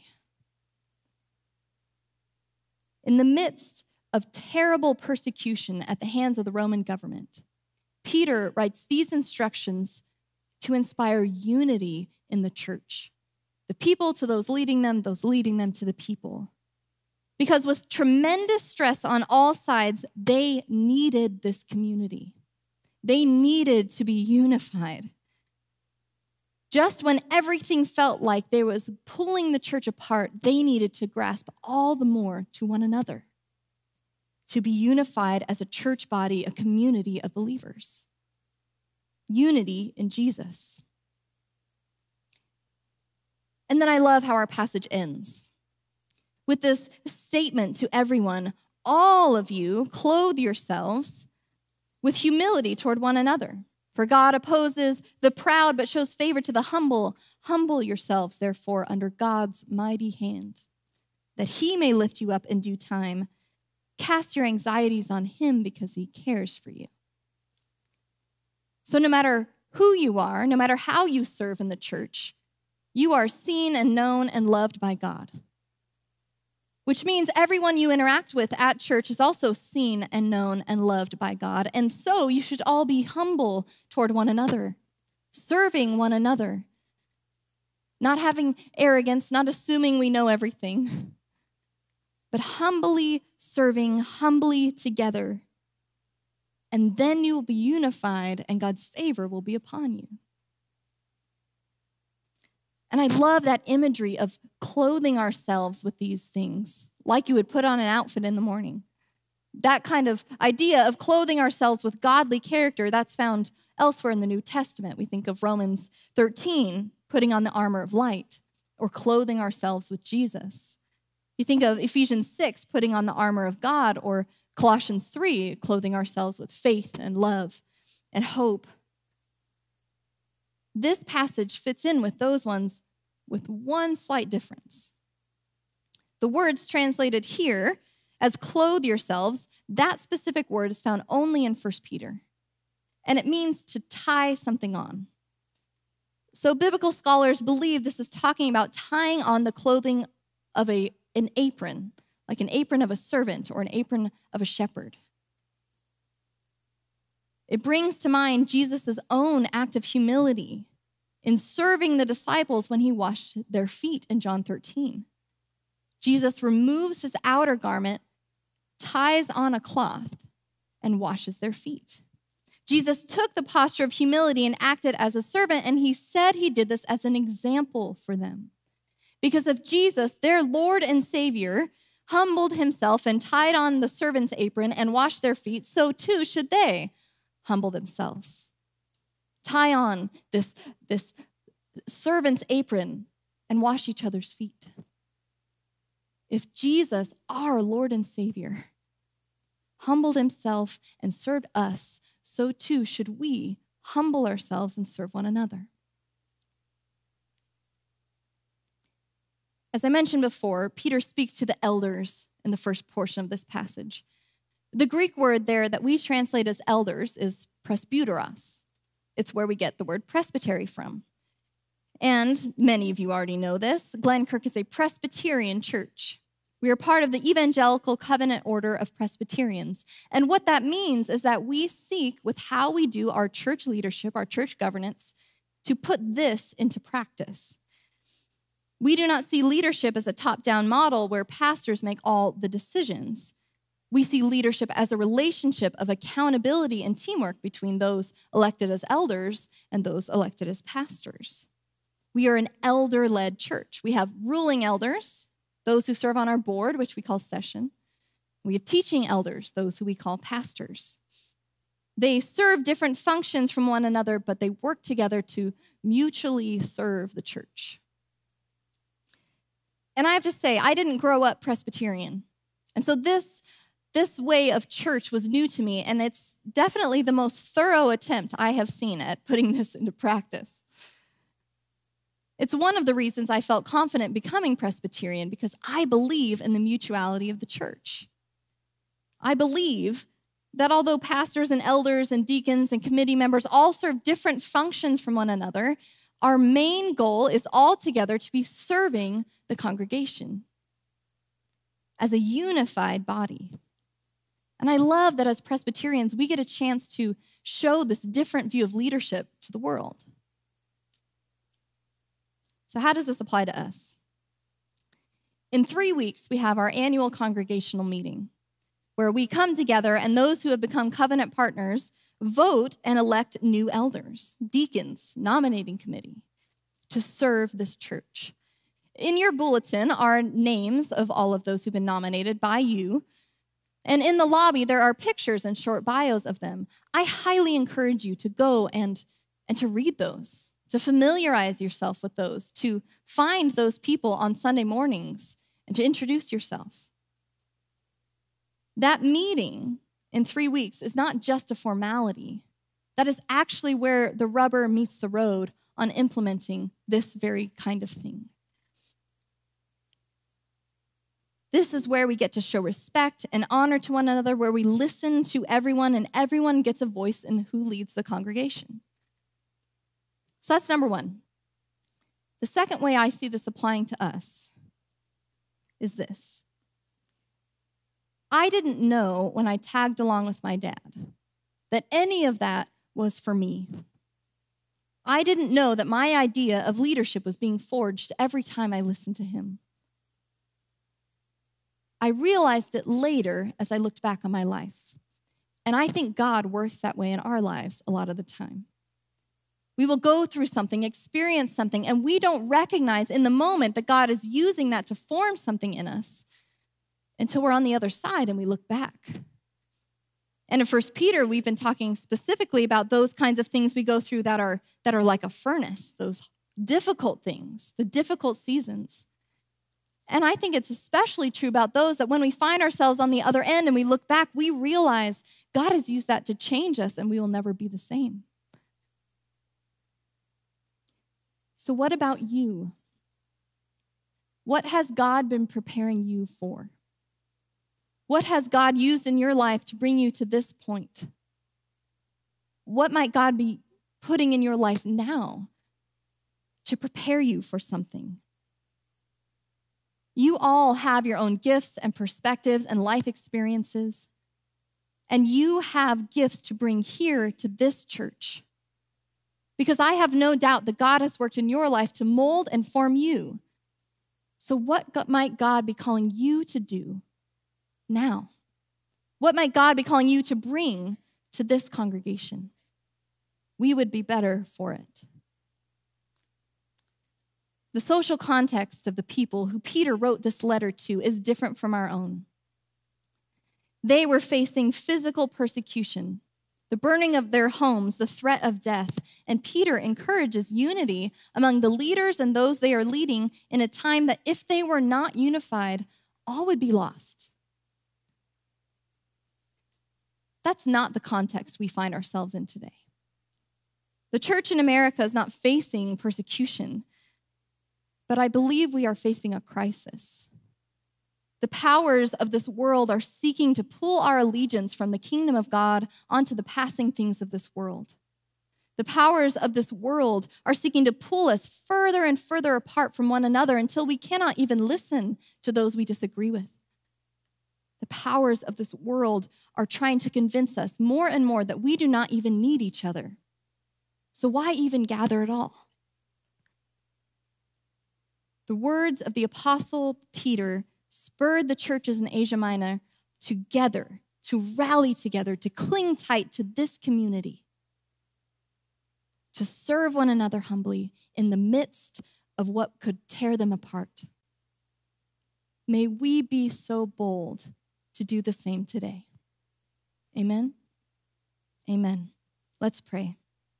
In the midst of terrible persecution at the hands of the Roman government, Peter writes these instructions to inspire unity in the church. The people to those leading them to the people. Because with tremendous stress on all sides, they needed this community. They needed to be unified. Just when everything felt like they was pulling the church apart, they needed to grasp all the more to one another, to be unified as a church body, a community of believers. Unity in Jesus. And then I love how our passage ends with this statement to everyone, all of you clothe yourselves with humility toward one another. For God opposes the proud, but shows favor to the humble. Humble yourselves, therefore, under God's mighty hand, that he may lift you up in due time. Cast your anxieties on him because he cares for you. So no matter who you are, no matter how you serve in the church, you are seen and known and loved by God. Which means everyone you interact with at church is also seen and known and loved by God. And so you should all be humble toward one another, serving one another, not having arrogance, not assuming we know everything, but humbly serving, humbly together. And then you will be unified and God's favor will be upon you. And I love that imagery of clothing ourselves with these things, like you would put on an outfit in the morning. That kind of idea of clothing ourselves with godly character, that's found elsewhere in the New Testament. We think of Romans 13, putting on the armor of light, or clothing ourselves with Jesus. You think of Ephesians 6, putting on the armor of God, or Colossians 3, clothing ourselves with faith and love and hope. This passage fits in with those ones with one slight difference. The words translated here as clothe yourselves, that specific word is found only in 1 Peter. And it means to tie something on. So biblical scholars believe this is talking about tying on the clothing of an apron, like an apron of a servant or an apron of a shepherd. It brings to mind Jesus' own act of humility in serving the disciples when he washed their feet in John 13. Jesus removes his outer garment, ties on a cloth, and washes their feet. Jesus took the posture of humility and acted as a servant, and he said he did this as an example for them. Because if Jesus, their Lord and Savior, humbled himself and tied on the servant's apron and washed their feet, so too should they humble themselves. Tie on this servant's apron and wash each other's feet. If Jesus, our Lord and Savior, humbled himself and served us, so too should we humble ourselves and serve one another. As I mentioned before, Peter speaks to the elders in the first portion of this passage. The Greek word there that we translate as elders is presbyteros. It's where we get the word presbytery from. And many of you already know this, Glenkirk is a Presbyterian church. We are part of the Evangelical Covenant Order of Presbyterians. And what that means is that we seek, with how we do our church leadership, our church governance, to put this into practice. We do not see leadership as a top-down model where pastors make all the decisions. We see leadership as a relationship of accountability and teamwork between those elected as elders and those elected as pastors. We are an elder-led church. We have ruling elders, those who serve on our board, which we call session. We have teaching elders, those who we call pastors. They serve different functions from one another, but they work together to mutually serve the church. And I have to say, I didn't grow up Presbyterian. And so this way of church was new to me, and it's definitely the most thorough attempt I have seen at putting this into practice. It's one of the reasons I felt confident becoming Presbyterian, because I believe in the mutuality of the church. I believe that although pastors and elders and deacons and committee members all serve different functions from one another, our main goal is all together to be serving the congregation as a unified body. And I love that as Presbyterians, we get a chance to show this different view of leadership to the world. So how does this apply to us? In 3 weeks, we have our annual congregational meeting where we come together and those who have become covenant partners vote and elect new elders, deacons, nominating committee to serve this church. In your bulletin are names of all of those who've been nominated by you. And in the lobby, there are pictures and short bios of them. I highly encourage you to go and to read those, to familiarize yourself with those, to find those people on Sunday mornings and to introduce yourself. That meeting in 3 weeks is not just a formality. That is actually where the rubber meets the road on implementing this very kind of thing. This is where we get to show respect and honor to one another, where we listen to everyone and everyone gets a voice in who leads the congregation. So that's number one. The second way I see this applying to us is this. I didn't know when I tagged along with my dad that any of that was for me. I didn't know that my idea of leadership was being forged every time I listened to him. I realized it later as I looked back on my life. And I think God works that way in our lives a lot of the time. We will go through something, experience something, and we don't recognize in the moment that God is using that to form something in us until we're on the other side and we look back. And in 1 Peter, we've been talking specifically about those kinds of things we go through that are like a furnace, those difficult things, the difficult seasons. And I think it's especially true about those that when we find ourselves on the other end and we look back, we realize God has used that to change us and we will never be the same. So what about you? What has God been preparing you for? What has God used in your life to bring you to this point? What might God be putting in your life now to prepare you for something? You all have your own gifts and perspectives and life experiences, and you have gifts to bring here to this church. Because I have no doubt that God has worked in your life to mold and form you. So what might God be calling you to do now? What might God be calling you to bring to this congregation? We would be better for it. The social context of the people who Peter wrote this letter to is different from our own. They were facing physical persecution, the burning of their homes, the threat of death. And Peter encourages unity among the leaders and those they are leading in a time that if they were not unified, all would be lost. That's not the context we find ourselves in today. The church in America is not facing persecution, but I believe we are facing a crisis. The powers of this world are seeking to pull our allegiance from the kingdom of God onto the passing things of this world. The powers of this world are seeking to pull us further and further apart from one another until we cannot even listen to those we disagree with. The powers of this world are trying to convince us more and more that we do not even need each other. So why even gather at all? The words of the Apostle Peter spurred the churches in Asia Minor together, to rally together, to cling tight to this community, to serve one another humbly in the midst of what could tear them apart. May we be so bold to do the same today. Amen? Amen. Let's pray.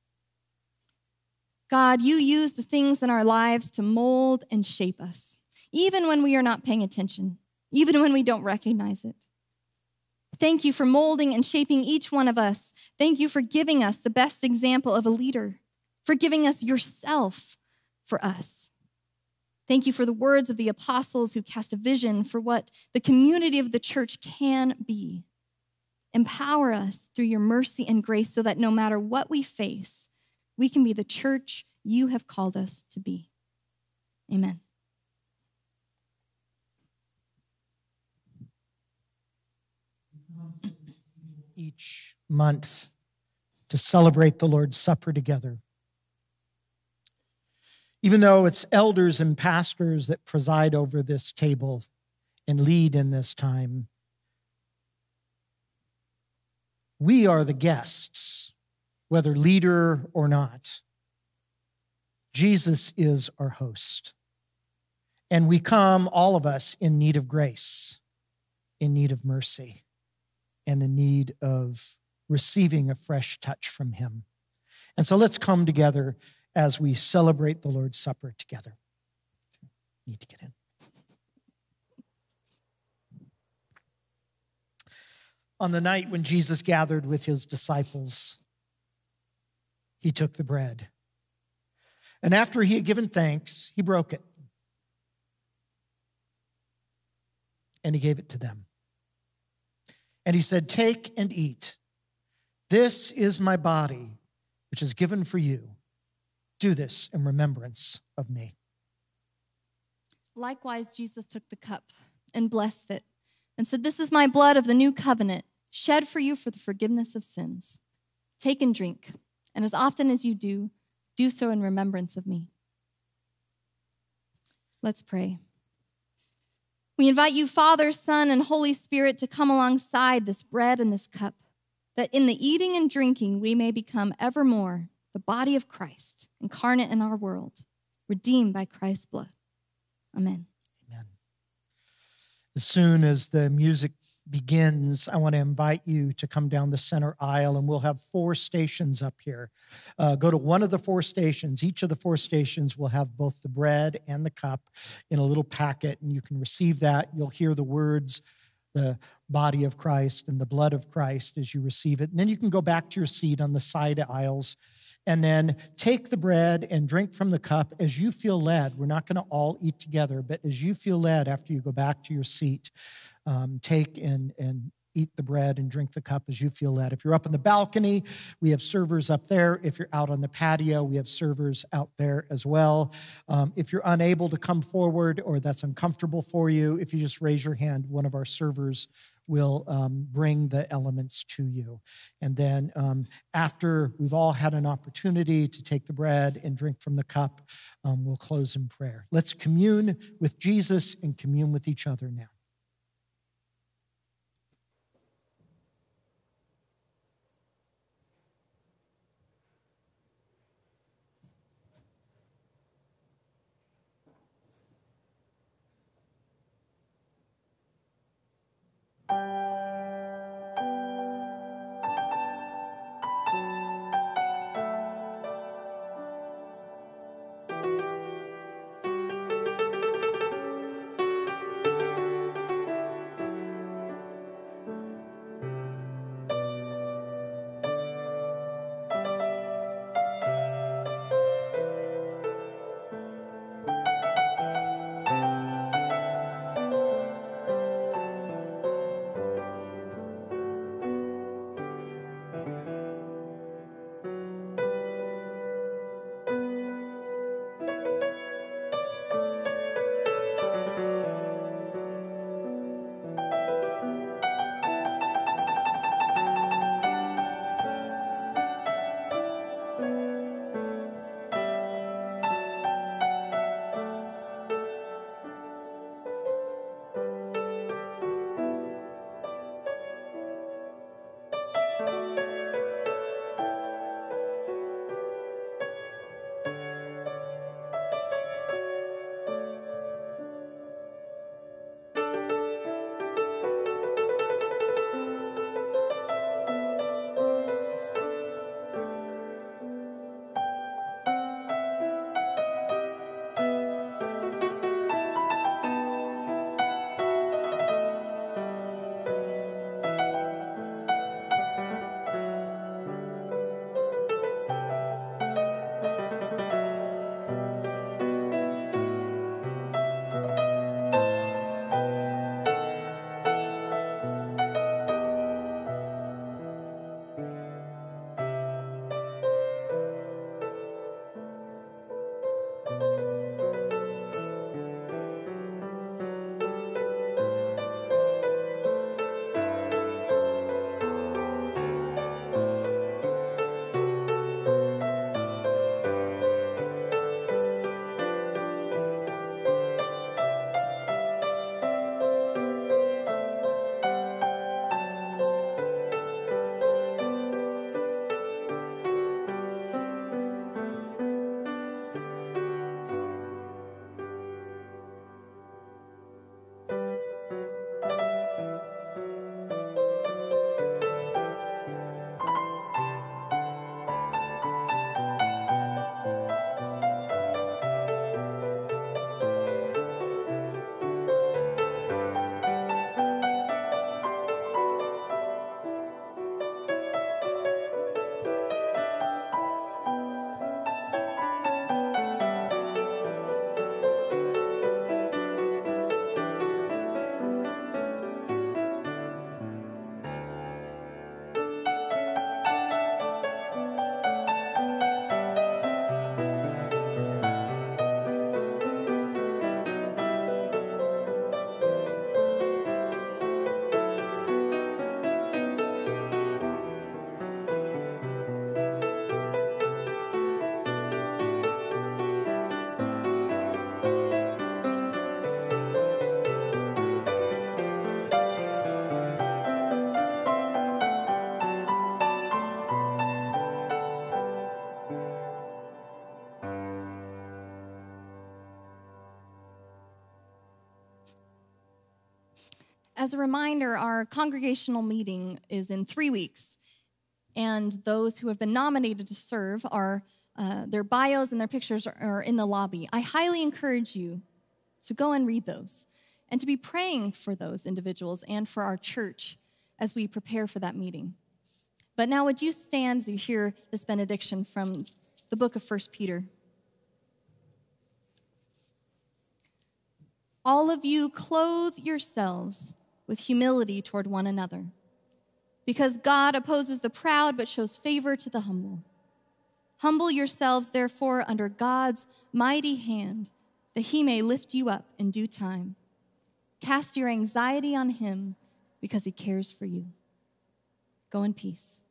God, you use the things in our lives to mold and shape us, even when we are not paying attention, even when we don't recognize it. Thank you for molding and shaping each one of us. Thank you for giving us the best example of a leader, for giving us yourself for us. Thank you for the words of the apostles who cast a vision for what the community of the church can be. Empower us through your mercy and grace so that no matter what we face, we can be the church you have called us to be. Amen. each month to celebrate the Lord's Supper together. Even though it's elders and pastors that preside over this table and lead in this time, we are the guests, whether leader or not. Jesus is our host. And we come, all of us, in need of grace, in need of mercy, and in need of receiving a fresh touch from him. And so let's come together as we celebrate the Lord's Supper together. Need to get in. On the night when Jesus gathered with his disciples, he took the bread. And after he had given thanks, he broke it. And he gave it to them. And he said, "Take and eat. This is my body, which is given for you. Do this in remembrance of me." Likewise, Jesus took the cup and blessed it and said, "This is my blood of the new covenant, shed for you for the forgiveness of sins. Take and drink, and as often as you do, do so in remembrance of me." Let's pray. We invite you, Father, Son, and Holy Spirit, to come alongside this bread and this cup, that in the eating and drinking we may become evermore the body of Christ, incarnate in our world, redeemed by Christ's blood. Amen. Amen. As soon as the music begins, I want to invite you to come down the center aisle, and we'll have 4 stations up here. Go to one of the 4 stations. Each of the 4 stations will have both the bread and the cup in a little packet, and you can receive that. You'll hear the words, the body of Christ and the blood of Christ, as you receive it. And then you can go back to your seat on the side aisles and then take the bread and drink from the cup as you feel led. We're not going to all eat together, but as you feel led after you go back to your seat, take and eat the bread and drink the cup as you feel led. If you're up on the balcony, we have servers up there. If you're out on the patio, we have servers out there as well. If you're unable to come forward or that's uncomfortable for you, if you just raise your hand, one of our servers will bring the elements to you. And then after we've all had an opportunity to take the bread and drink from the cup, we'll close in prayer. Let's commune with Jesus and commune with each other now. as a reminder, our congregational meeting is in 3 weeks. And those who have been nominated to serve are, their bios and their pictures are in the lobby. I highly encourage you to go and read those and to be praying for those individuals and for our church as we prepare for that meeting. But now would you stand as you hear this benediction from the book of 1 Peter. All of you clothe yourselves with humility toward one another, because God opposes the proud but shows favor to the humble. Humble yourselves, therefore, under God's mighty hand, that he may lift you up in due time. Cast your anxiety on him, because he cares for you. Go in peace.